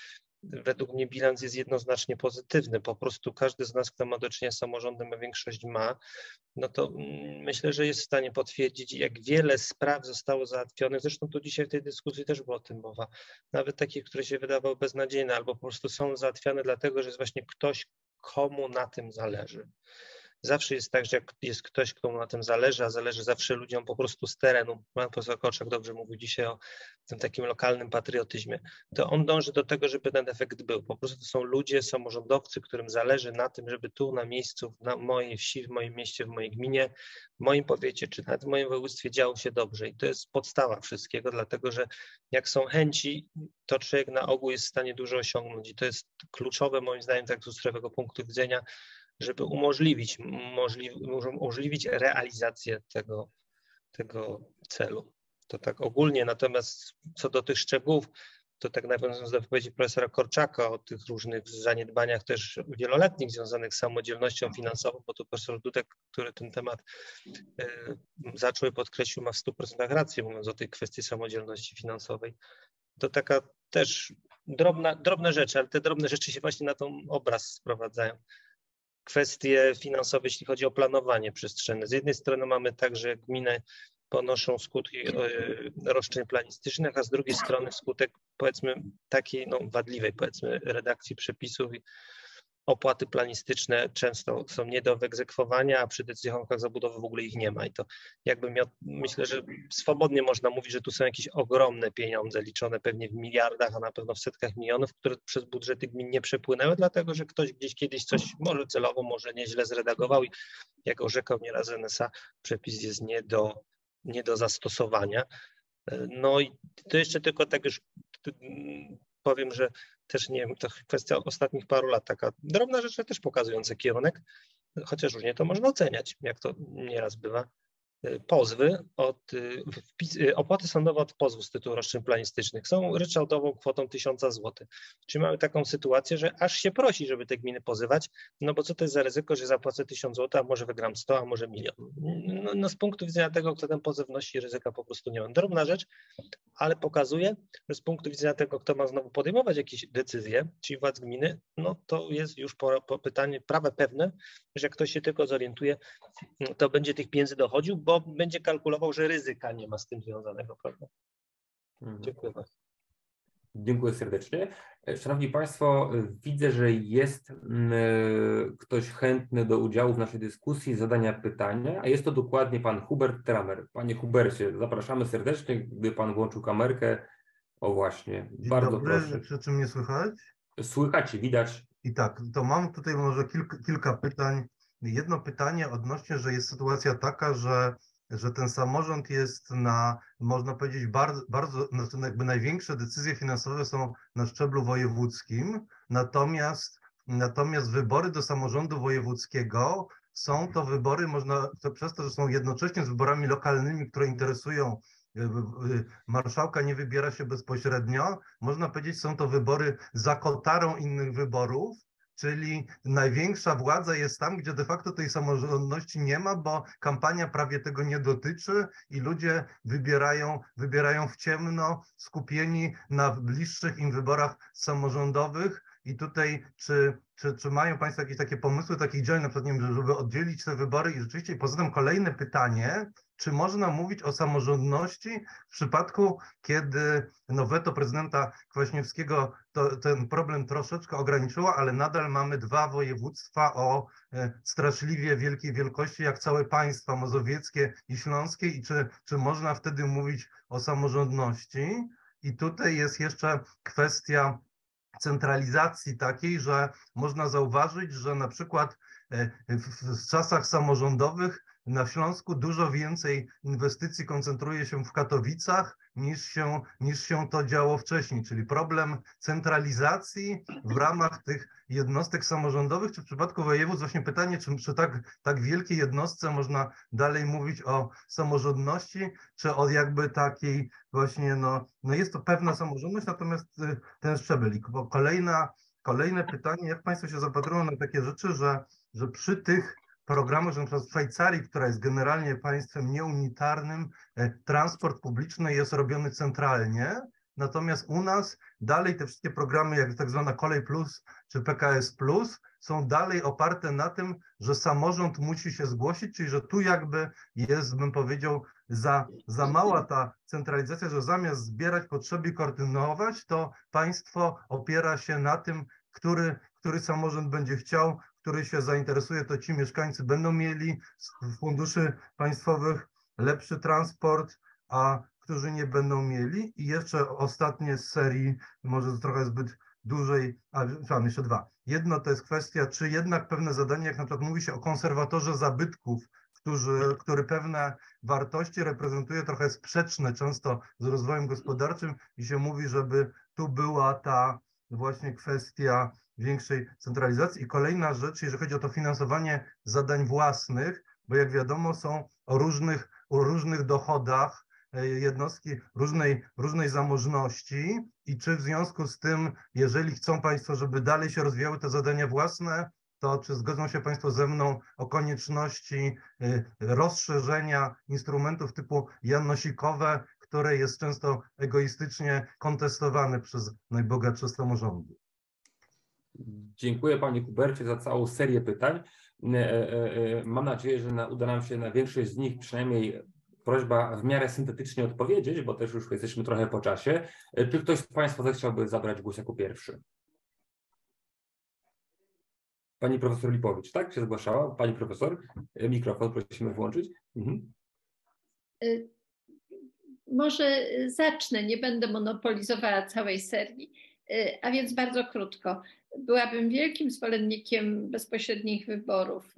według mnie bilans jest jednoznacznie pozytywny. Po prostu każdy z nas, kto ma do czynienia z samorządem, a większość ma, no to myślę, że jest w stanie potwierdzić, jak wiele spraw zostało załatwionych. Zresztą tu dzisiaj w tej dyskusji też było o tym mowa. Nawet takich, które się wydawały beznadziejne, albo po prostu są załatwiane dlatego, że jest właśnie ktoś, komu na tym zależy. Zawsze jest tak, że jak jest ktoś, komu na tym zależy, a zależy zawsze ludziom po prostu z terenu. Pan profesor Korczak dobrze mówił dzisiaj o tym takim lokalnym patriotyzmie. To on dąży do tego, żeby ten efekt był. Po prostu to są ludzie, samorządowcy, którym zależy na tym, żeby tu na miejscu, na mojej wsi, w moim mieście, w mojej gminie, w moim powiecie, czy nawet w moim województwie działo się dobrze. I to jest podstawa wszystkiego, dlatego że jak są chęci, to człowiek na ogół jest w stanie dużo osiągnąć. I to jest kluczowe moim zdaniem tak z ustrojowego punktu widzenia, żeby umożliwić realizację tego celu. To tak ogólnie, natomiast co do tych szczegółów, to tak nawiązując do wypowiedzi profesora Korczaka o tych różnych zaniedbaniach też wieloletnich związanych z samodzielnością finansową, bo tu profesor Dudek, który ten temat zaczął i podkreślił, ma w 100% rację, mówiąc o tej kwestii samodzielności finansowej. To taka też drobne rzeczy, ale te drobne rzeczy się właśnie na ten obraz sprowadzają. Kwestie finansowe, jeśli chodzi o planowanie przestrzenne. Z jednej strony mamy tak, że gminy ponoszą skutki roszczeń planistycznych, a z drugiej strony wskutek powiedzmy takiej wadliwej powiedzmy redakcji przepisów i opłaty planistyczne często są nie do wyegzekwowania, a przy decyzjach o warunkach zabudowy w ogóle ich nie ma. I to myślę, że swobodnie można mówić, że tu są jakieś ogromne pieniądze liczone pewnie w miliardach, a na pewno w setkach milionów, które przez budżety gmin nie przepłynęły, dlatego że ktoś gdzieś kiedyś coś może celowo, może nieźle zredagował i jak orzekał nieraz NSA, przepis jest nie do zastosowania. No i to jeszcze tylko tak już powiem, że też nie wiem, to kwestia ostatnich paru lat, taka drobna rzecz, też pokazująca kierunek, chociaż różnie to można oceniać, jak to nieraz bywa. Pozwy opłaty sądowe od pozwu z tytułu roszczeń planistycznych są ryczałtową kwotą 1000 zł. Czyli mamy taką sytuację, że aż się prosi, żeby te gminy pozywać, no bo co to jest za ryzyko, że zapłacę 1000 zł, a może wygram 100, a może 1 000 000. No z punktu widzenia tego, kto ten pozew wnosi, ryzyka po prostu nie ma. Drobna rzecz, ale pokazuje, że z punktu widzenia tego, kto ma znowu podejmować jakieś decyzje, czyli władz gminy, no to jest już pytanie prawe pewne, że jak ktoś się tylko zorientuje, to będzie tych pieniędzy dochodził, bo będzie kalkulował, że ryzyka nie ma z tym związanego, prawda? Dziękuję bardzo. Dziękuję serdecznie. Szanowni Państwo, widzę, że jest ktoś chętny do udziału w naszej dyskusji, zadania pytania, a jest to dokładnie pan Hubert Tramer. Panie Hubercie, zapraszamy serdecznie, gdy pan włączył kamerkę. O właśnie, Dzień bardzo dobry. proszę. Czy mnie słychać? Słychać i widać. I tak, to mam tutaj może kilka pytań. Jedno pytanie odnośnie, że jest sytuacja taka, że ten samorząd jest można powiedzieć, bardzo jakby największe decyzje finansowe są na szczeblu wojewódzkim, natomiast wybory do samorządu wojewódzkiego są to wybory, przez to, że są jednocześnie z wyborami lokalnymi, które interesują marszałka, nie wybiera się bezpośrednio, można powiedzieć, są to wybory za kotarą innych wyborów, czyli największa władza jest tam, gdzie de facto tej samorządności nie ma, bo kampania prawie tego nie dotyczy i ludzie wybierają w ciemno, skupieni na bliższych im wyborach samorządowych. I tutaj, czy mają Państwo jakieś takie pomysły takich działań, na przykład, nie wiem, żeby oddzielić te wybory i rzeczywiście, i poza tym kolejne pytanie, czy można mówić o samorządności w przypadku, kiedy weto prezydenta Kwaśniewskiego ten problem troszeczkę ograniczyło, ale nadal mamy 2 województwa o straszliwie wielkiej wielkości, jak całe państwa mazowieckie i śląskie, i czy można wtedy mówić o samorządności? I tutaj jest jeszcze kwestia centralizacji takiej, że można zauważyć, że na przykład w czasach samorządowych na Śląsku dużo więcej inwestycji koncentruje się w Katowicach niż się to działo wcześniej, czyli problem centralizacji w ramach tych jednostek samorządowych, czy w przypadku województw właśnie pytanie, czy tak wielkiej jednostce można dalej mówić o samorządności, czy o jakby takiej właśnie, no jest to pewna samorządność, natomiast ten szczebel. Bo kolejne pytanie, jak Państwo się zapatrują na takie rzeczy, że przy tych programach, że na przykład w Szwajcarii, która jest generalnie państwem nieunitarnym, transport publiczny jest robiony centralnie, natomiast u nas dalej te wszystkie programy, jak tak zwana Kolej Plus czy PKS Plus, są dalej oparte na tym, że samorząd musi się zgłosić, czyli że tu jakby jest, bym powiedział, za mała ta centralizacja, że zamiast zbierać potrzeby i koordynować, to państwo opiera się na tym, który samorząd będzie chciał, który się zainteresuje, to ci mieszkańcy będą mieli z funduszy państwowych lepszy transport, a którzy nie będą mieli. I jeszcze ostatnie z serii, może trochę zbyt dłużej, mam jeszcze dwa. Jedno to jest kwestia, czy jednak pewne zadania, jak na przykład mówi się o konserwatorze zabytków, który pewne wartości reprezentuje trochę sprzeczne często z rozwojem gospodarczym i się mówi, żeby tu była ta właśnie kwestia większej centralizacji. I kolejna rzecz, jeżeli chodzi o to finansowanie zadań własnych, bo jak wiadomo są o różnych dochodach jednostki różnej zamożności i czy w związku z tym, jeżeli chcą państwo, żeby dalej się rozwijały te zadania własne, to czy zgodzą się państwo ze mną o konieczności rozszerzenia instrumentów typu janosikowe, które jest często egoistycznie kontestowane przez najbogatsze samorządy? Dziękuję panie Hubercie za całą serię pytań. Mam nadzieję, że uda nam się na większość z nich przynajmniej prośba w miarę syntetycznie odpowiedzieć, bo też już jesteśmy trochę po czasie. Czy ktoś z państwa zechciałby zabrać głos jako pierwszy? Pani profesor Lipowicz, tak? Się zgłaszała? Pani profesor, mikrofon prosimy włączyć. Może zacznę, nie będę monopolizowała całej serii, a więc bardzo krótko. Byłabym wielkim zwolennikiem bezpośrednich wyborów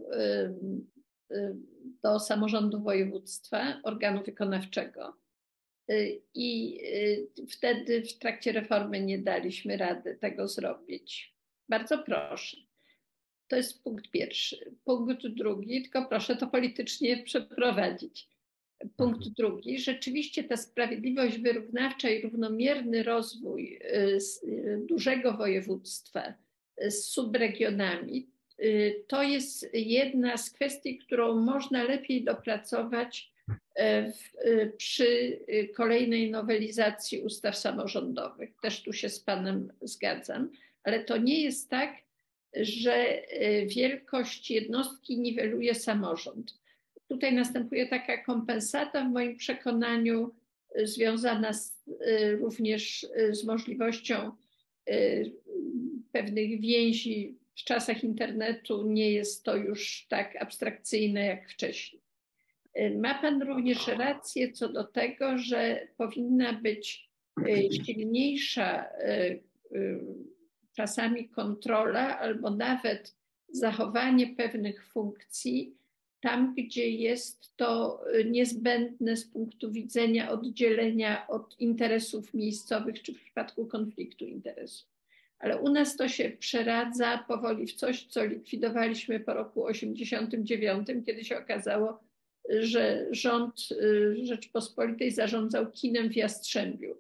do samorządu województwa, organu wykonawczego. I wtedy w trakcie reformy nie daliśmy rady tego zrobić. Bardzo proszę. To jest punkt pierwszy. Punkt drugi, tylko proszę to politycznie przeprowadzić. Punkt drugi, rzeczywiście ta sprawiedliwość wyrównawcza i równomierny rozwój dużego województwa z subregionami, to jest jedna z kwestii, którą można lepiej dopracować przy kolejnej nowelizacji ustaw samorządowych. Też tu się z panem zgadzam, ale to nie jest tak, że wielkość jednostki niweluje samorząd. Tutaj następuje taka kompensata w moim przekonaniu związana również z możliwością pewnych więzi. W czasach internetu nie jest to już tak abstrakcyjne jak wcześniej. Ma pan również rację co do tego, że powinna być silniejsza czasami kontrola albo nawet zachowanie pewnych funkcji tam, gdzie jest to niezbędne z punktu widzenia oddzielenia od interesów miejscowych czy w przypadku konfliktu interesów. Ale u nas to się przeradza powoli w coś, co likwidowaliśmy po roku 1989, kiedy się okazało, że rząd Rzeczypospolitej zarządzał kinem w Jastrzębiu.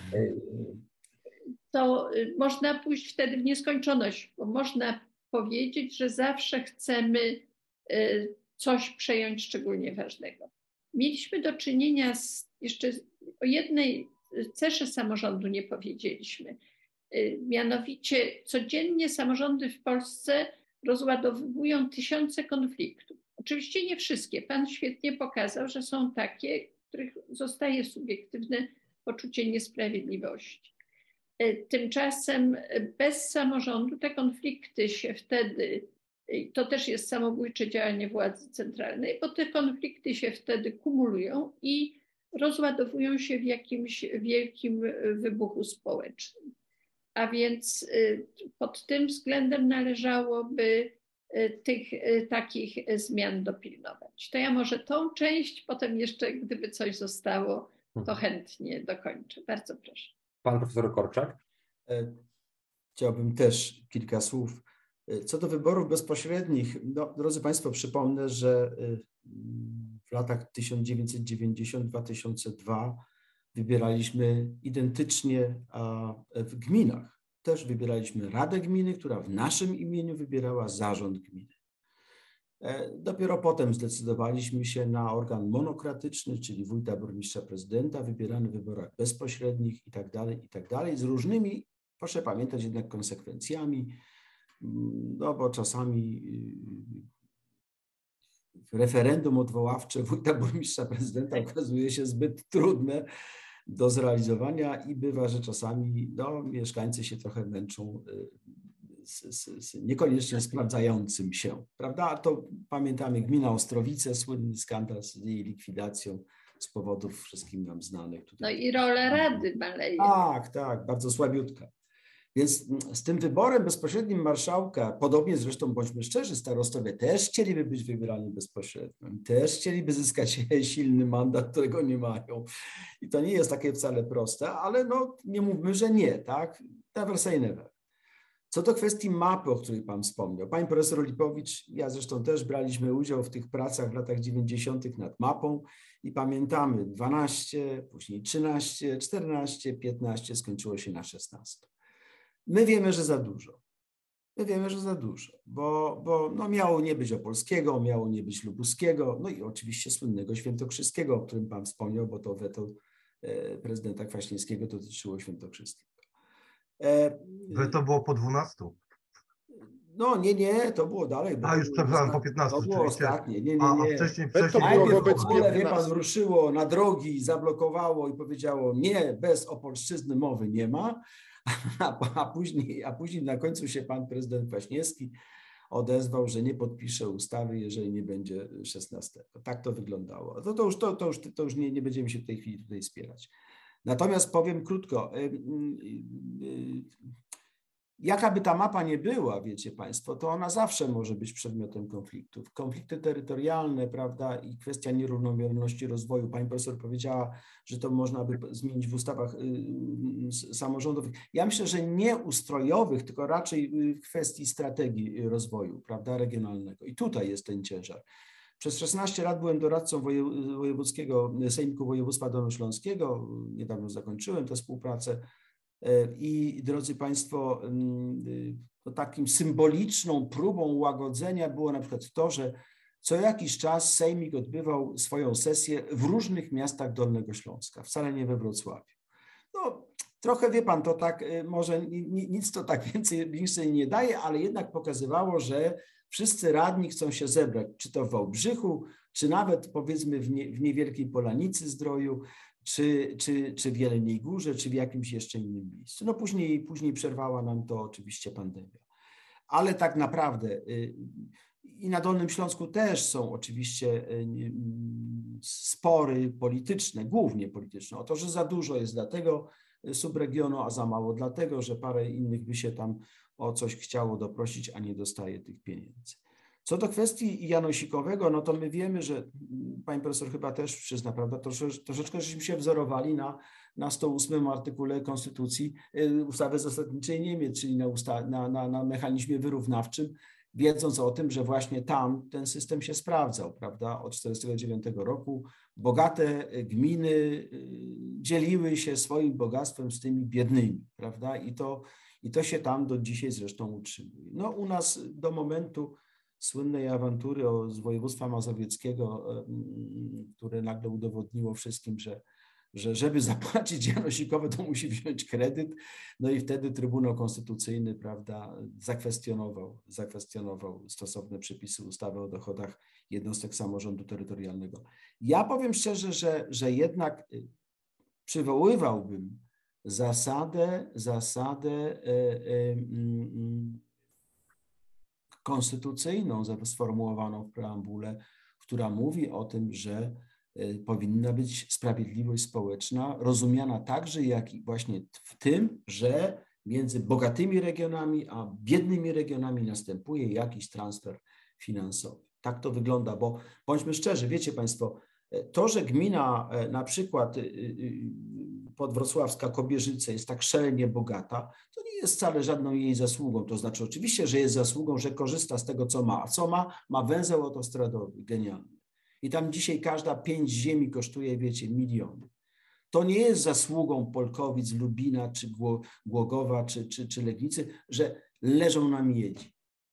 To można pójść wtedy w nieskończoność, bo można powiedzieć, że zawsze chcemy coś przejąć szczególnie ważnego. Mieliśmy do czynienia jeszcze o jednej cesze samorządu nie powiedzieliśmy. Mianowicie codziennie samorządy w Polsce rozładowują tysiące konfliktów. Oczywiście nie wszystkie. Pan świetnie pokazał, że są takie, w których zostaje subiektywne poczucie niesprawiedliwości. Tymczasem bez samorządu te konflikty się wtedy, to też jest samobójcze działanie władzy centralnej, bo te konflikty się wtedy kumulują i rozładowują się w jakimś wielkim wybuchu społecznym. A więc pod tym względem należałoby tych takich zmian dopilnować. To ja może tą część, potem jeszcze gdyby coś zostało, to chętnie dokończę. Bardzo proszę. Pan profesor Korczak. Chciałbym też kilka słów. Co do wyborów bezpośrednich, no, drodzy państwo, przypomnę, że w latach 1990-2002 wybieraliśmy identycznie w gminach. Też wybieraliśmy Radę Gminy, która w naszym imieniu wybierała zarząd gminy. Dopiero potem zdecydowaliśmy się na organ monokratyczny, czyli wójta, burmistrza, prezydenta, wybierany w wyborach bezpośrednich i tak dalej, z różnymi, proszę pamiętać, jednak konsekwencjami, no bo czasami referendum odwoławcze wójta, burmistrza, prezydenta okazuje się zbyt trudne do zrealizowania i bywa, że czasami mieszkańcy się trochę męczą z niekoniecznie sprawdzającym się, prawda? To pamiętamy gmina Ostrowice, słynny skandal z jej likwidacją z powodów wszystkim nam znanych. No i rola Rady maleje. Tak, bardzo słabiutka. Więc z tym wyborem bezpośrednim marszałka, podobnie zresztą bądźmy szczerzy, starostowie też chcieliby być wybierani bezpośrednio, też chcieliby zyskać silny mandat, którego nie mają. I to nie jest takie wcale proste, ale nie mówmy, że nie, tak? Never say never. Co do kwestii mapy, o której Pan wspomniał, Pani profesor Lipowicz, ja zresztą też braliśmy udział w tych pracach w latach 90. nad mapą i pamiętamy 12, później 13, 14, 15, skończyło się na 16. My wiemy, że za dużo. Bo miało nie być opolskiego, miało nie być lubuskiego, no i oczywiście słynnego świętokrzyskiego, o którym Pan wspomniał, bo to weto prezydenta Kwaśniewskiego dotyczyło świętokrzyskiego. To było po 12. Nie, to było dalej. Już przepraszam, po 15. To było ostatnie. Nie. A wcześniej Najpierw w ogóle, wie Pan, ruszyło na drogi, zablokowało i powiedziało nie, bez opolszczyzny mowy nie ma, a później na końcu się pan prezydent Kwaśniewski odezwał, że nie podpisze ustawy, jeżeli nie będzie 16. Tak to wyglądało. To już nie będziemy się w tej chwili tutaj spierać. Natomiast powiem krótko, jaka by ta mapa nie była, wiecie Państwo, to ona zawsze może być przedmiotem konfliktów. Konflikty terytorialne, prawda, i kwestia nierównomierności rozwoju. Pani profesor powiedziała, że to można by zmienić w ustawach samorządowych. Ja myślę, że nie ustrojowych, tylko raczej w kwestii strategii rozwoju, prawda, regionalnego. I tutaj jest ten ciężar. Przez 16 lat byłem doradcą wojewódzkiego Sejmiku Województwa Dolnośląskiego. Niedawno zakończyłem tę współpracę. I drodzy Państwo, takim symboliczną próbą łagodzenia było na przykład to, że co jakiś czas Sejmik odbywał swoją sesję w różnych miastach Dolnego Śląska, wcale nie we Wrocławiu. Trochę wie Pan, to tak może nic to tak więcej nie daje, ale jednak pokazywało, że wszyscy radni chcą się zebrać, czy to w Wałbrzychu, czy nawet powiedzmy w Niewielkiej Polanicy Zdroju, czy w Jeleniej Górze, czy w jakimś jeszcze innym miejscu. Później przerwała nam to oczywiście pandemia. Ale tak naprawdę i na Dolnym Śląsku też są oczywiście spory polityczne, głównie polityczne, o to, że za dużo jest dla tego subregionu, a za mało dlatego, że parę innych by się tam o coś chciało doprosić, a nie dostaje tych pieniędzy. Co do kwestii janosikowego, to my wiemy, że pani profesor chyba też przyzna, prawda, troszeczkę żeśmy się wzorowali na 108 artykule Konstytucji ustawy zasadniczej Niemiec, czyli na mechanizmie wyrównawczym, wiedząc o tym, że właśnie tam ten system się sprawdzał, prawda, od 1949 roku. Bogate gminy dzieliły się swoim bogactwem z tymi biednymi, prawda, i to się tam do dzisiaj zresztą utrzymuje. U nas do momentu słynnej awantury z województwa mazowieckiego, które nagle udowodniło wszystkim, że żeby zapłacić janosikowe, to musi wziąć kredyt. I wtedy Trybunał Konstytucyjny, prawda, zakwestionował stosowne przepisy ustawy o dochodach jednostek samorządu terytorialnego. Ja powiem szczerze, że jednak przywoływałbym zasadę konstytucyjną sformułowaną w preambule, która mówi o tym, że powinna być sprawiedliwość społeczna, rozumiana także jak właśnie w tym, że między bogatymi regionami a biednymi regionami następuje jakiś transfer finansowy. Tak to wygląda, bo bądźmy szczerzy, wiecie Państwo, to, że gmina na przykład podwrocławska Kobierzyce jest tak szalenie bogata, to nie jest wcale żadną jej zasługą. To znaczy oczywiście, że jest zasługą, że korzysta z tego, co ma. A co ma? Ma węzeł autostradowy, genialny. I tam dzisiaj każda 5 ziemi kosztuje, wiecie, miliony. To nie jest zasługą Polkowic, Lubina, czy Głogowa, czy Legnicy, że leżą na miedzi.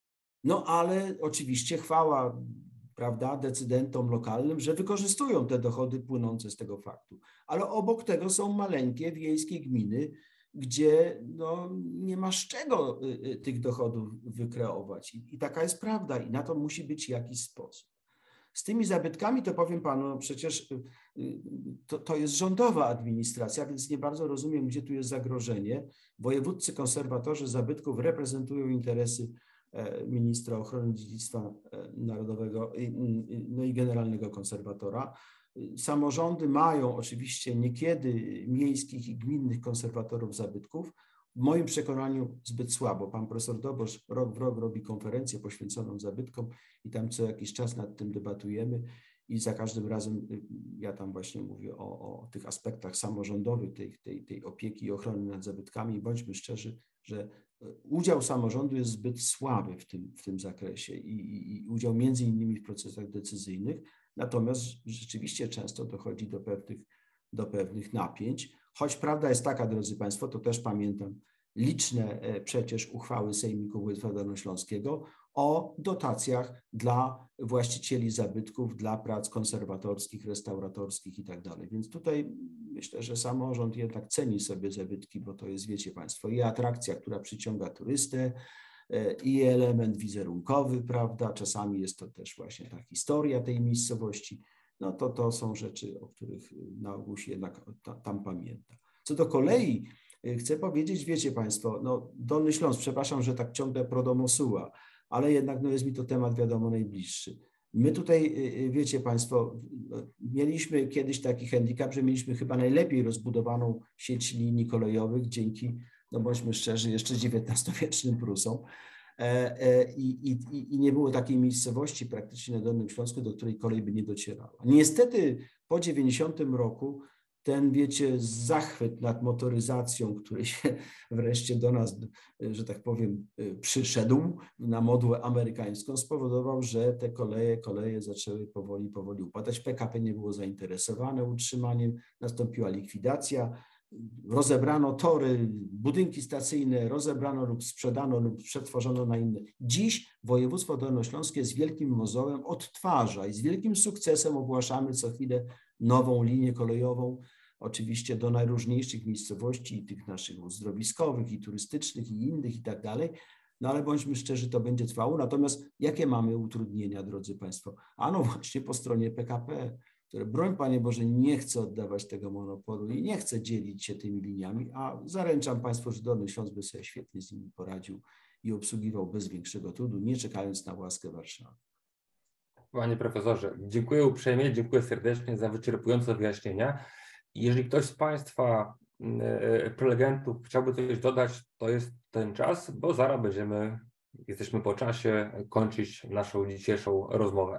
No ale oczywiście chwała, prawda, decydentom lokalnym, że wykorzystują te dochody płynące z tego faktu. Ale obok tego są maleńkie wiejskie gminy, gdzie no, nie ma z czego tych dochodów wykreować. I taka jest prawda i na to musi być jakiś sposób. Z tymi zabytkami to powiem panu, no przecież to jest rządowa administracja, więc nie bardzo rozumiem, gdzie tu jest zagrożenie. Wojewódzcy konserwatorzy zabytków reprezentują interesy ministra ochrony dziedzictwa narodowego, no i generalnego konserwatora. Samorządy mają oczywiście niekiedy miejskich i gminnych konserwatorów zabytków. W moim przekonaniu zbyt słabo. Pan profesor Dobosz rok w rok robi konferencję poświęconą zabytkom i tam co jakiś czas nad tym debatujemy i za każdym razem ja tam właśnie mówię o tych aspektach samorządowych, tej opieki i ochrony nad zabytkami. Bądźmy szczerzy, że udział samorządu jest zbyt słaby w tym zakresie i udział między innymi w procesach decyzyjnych, natomiast rzeczywiście często dochodzi do pewnych napięć, choć prawda jest taka, drodzy Państwo, to też pamiętam liczne przecież uchwały Sejmiku Województwa Dolnośląskiego o dotacjach dla właścicieli zabytków, dla prac konserwatorskich, restauratorskich i tak dalej. Więc tutaj myślę, że samorząd jednak ceni sobie zabytki, bo to jest, wiecie Państwo, i atrakcja, która przyciąga turystę, i element wizerunkowy, prawda? Czasami jest to też właśnie ta historia tej miejscowości. No to są rzeczy, o których na ogół się jednak tam pamięta. Co do kolei, chcę powiedzieć, wiecie Państwo, no Dolny Śląsk, przepraszam, że tak ciągle pro domo sua, ale jednak no jest mi to temat wiadomo najbliższy. My tutaj, wiecie Państwo, mieliśmy kiedyś taki handicap, że mieliśmy chyba najlepiej rozbudowaną sieć linii kolejowych dzięki, no bądźmy szczerzy, jeszcze XIX-wiecznym Prusom. I nie było takiej miejscowości praktycznie na Dolnym Śląsku, do której kolej by nie docierała. Niestety po 90 roku ten, wiecie, zachwyt nad motoryzacją, który się wreszcie do nas, że tak powiem, przyszedł na modłę amerykańską, spowodował, że te koleje zaczęły powoli upadać. PKP nie było zainteresowane utrzymaniem, nastąpiła likwidacja. Rozebrano tory, budynki stacyjne, rozebrano lub sprzedano lub przetworzono na inne. Dziś województwo dolnośląskie z wielkim mozołem odtwarza i z wielkim sukcesem ogłaszamy co chwilę nową linię kolejową, oczywiście do najróżniejszych miejscowości, i tych naszych uzdrowiskowych, i turystycznych, i innych, i tak dalej. No ale bądźmy szczerzy, to będzie trwało. Natomiast jakie mamy utrudnienia, drodzy Państwo? Ano właśnie po stronie PKP, które, broń Panie Boże, nie chce oddawać tego monopolu i nie chce dzielić się tymi liniami, a zaręczam Państwu, że Dolny Śląsk by sobie świetnie z nimi poradził i obsługiwał bez większego trudu, nie czekając na łaskę Warszawy. Panie profesorze, dziękuję uprzejmie, dziękuję serdecznie za wyczerpujące wyjaśnienia. Jeżeli ktoś z Państwa prelegentów chciałby coś dodać, to jest ten czas, bo zaraz jesteśmy po czasie kończyć naszą dzisiejszą rozmowę.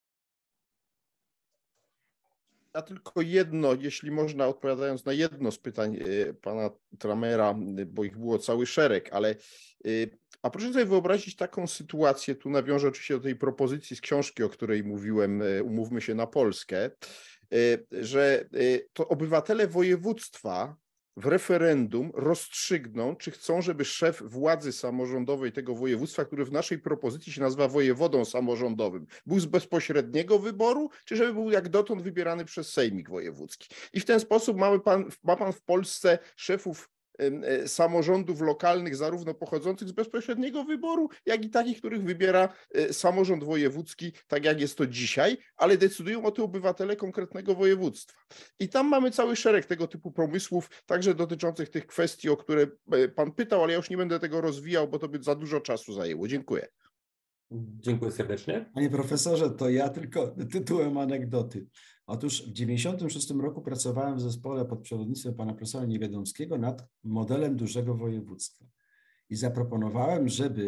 A tylko jedno, jeśli można, odpowiadając na jedno z pytań pana Tramera, bo ich było cały szereg, ale a proszę sobie wyobrazić taką sytuację, tu nawiążę oczywiście do tej propozycji z książki, o której mówiłem, Umówmy się na Polskę, że to obywatele województwa w referendum rozstrzygną, czy chcą, żeby szef władzy samorządowej tego województwa, który w naszej propozycji się nazywa wojewodą samorządowym, był z bezpośredniego wyboru, czy żeby był jak dotąd wybierany przez Sejmik Wojewódzki. I w ten sposób ma pan w Polsce szefów samorządów lokalnych, zarówno pochodzących z bezpośredniego wyboru, jak i takich, których wybiera samorząd wojewódzki, tak jak jest to dzisiaj, ale decydują o tym obywatele konkretnego województwa. I tam mamy cały szereg tego typu pomysłów, także dotyczących tych kwestii, o które pan pytał, ale ja już nie będę tego rozwijał, bo to by za dużo czasu zajęło. Dziękuję. Dziękuję serdecznie. Panie profesorze, to ja tylko tytułem anegdoty. Otóż w 1996 roku pracowałem w zespole pod przewodnictwem pana profesora Niewiadomskiego nad modelem dużego województwa. I zaproponowałem,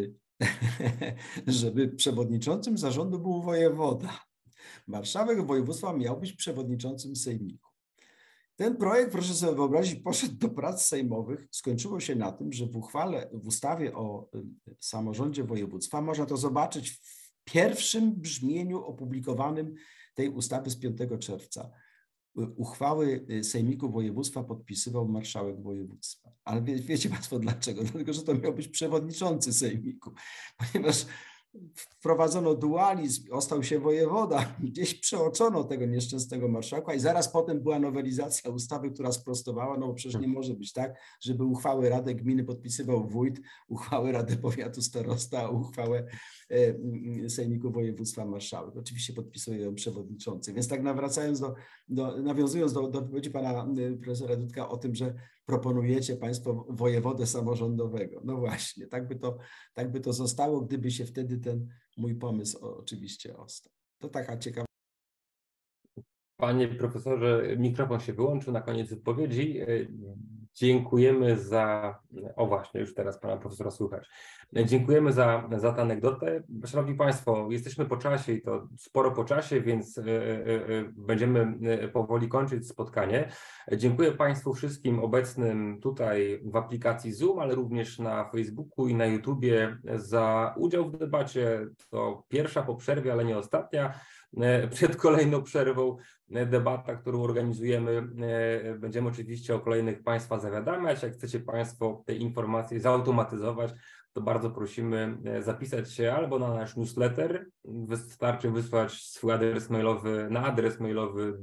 żeby przewodniczącym zarządu był wojewoda. Marszałek województwa miał być przewodniczącym sejmiku. Ten projekt, proszę sobie wyobrazić, poszedł do prac sejmowych. Skończyło się na tym, że w ustawie o samorządzie województwa, można to zobaczyć w pierwszym brzmieniu opublikowanym tej ustawy z 5 czerwca. Uchwały sejmiku województwa podpisywał marszałek województwa. Ale wiecie Państwo dlaczego? Dlatego, że to miał być przewodniczący sejmiku, ponieważ wprowadzono dualizm, ostał się wojewoda, gdzieś przeoczono tego nieszczęsnego marszałka i zaraz potem była nowelizacja ustawy, która sprostowała, no bo przecież nie może być tak, żeby uchwały Rady Gminy podpisywał wójt, uchwały Rady Powiatu starosta, a uchwałę Sejmiku Województwa marszałek. Oczywiście podpisuje ją przewodniczący. Więc tak nawiązując do wypowiedzi pana profesora Dudka o tym, że proponujecie państwo wojewodę samorządowego. No właśnie, tak by to zostało, gdyby się wtedy ten mój pomysł oczywiście ostał. To taka ciekawa. Panie profesorze, mikrofon się wyłączył na koniec wypowiedzi. Dziękujemy za... O właśnie, już teraz pana profesora słychać. Dziękujemy za tę anegdotę. Szanowni Państwo, jesteśmy po czasie i to sporo po czasie, więc będziemy powoli kończyć spotkanie. Dziękuję Państwu wszystkim obecnym tutaj w aplikacji Zoom, ale również na Facebooku i na YouTubie za udział w debacie. To pierwsza po przerwie, ale nie ostatnia. Przed kolejną przerwą debata, którą organizujemy. Będziemy oczywiście o kolejnych Państwa zawiadamiać. Jak chcecie Państwo te informacje zautomatyzować, to bardzo prosimy zapisać się albo na nasz newsletter. Wystarczy wysłać swój adres mailowy na adres mailowy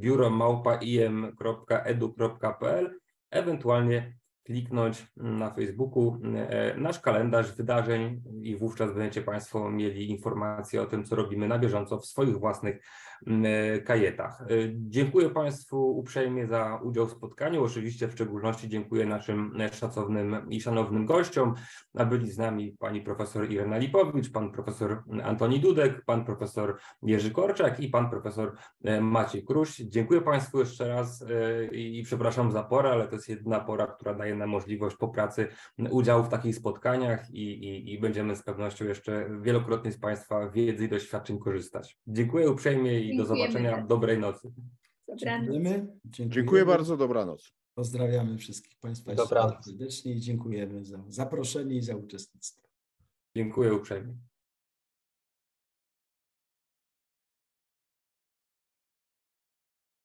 biuro@im.edu.pl, ewentualnie kliknąć na Facebooku nasz kalendarz wydarzeń i wówczas będziecie Państwo mieli informacje o tym, co robimy na bieżąco w swoich własnych kajetach. Dziękuję Państwu uprzejmie za udział w spotkaniu. Oczywiście w szczególności dziękuję naszym szacownym i szanownym gościom. A byli z nami pani profesor Irena Lipowicz, pan profesor Antoni Dudek, pan profesor Jerzy Korczak i pan profesor Maciej Kruś. Dziękuję Państwu jeszcze raz i przepraszam za porę, ale to jest jedyna pora, która daje nam możliwość po pracy udziału w takich spotkaniach i będziemy z pewnością jeszcze wielokrotnie z Państwa wiedzy i doświadczeń korzystać. Dziękuję uprzejmie i do zobaczenia. Dobrej nocy. Dziękuję bardzo. Dobranoc. Pozdrawiamy wszystkich Państwa serdecznie i dziękujemy za zaproszenie i za uczestnictwo. Dziękuję uprzejmie.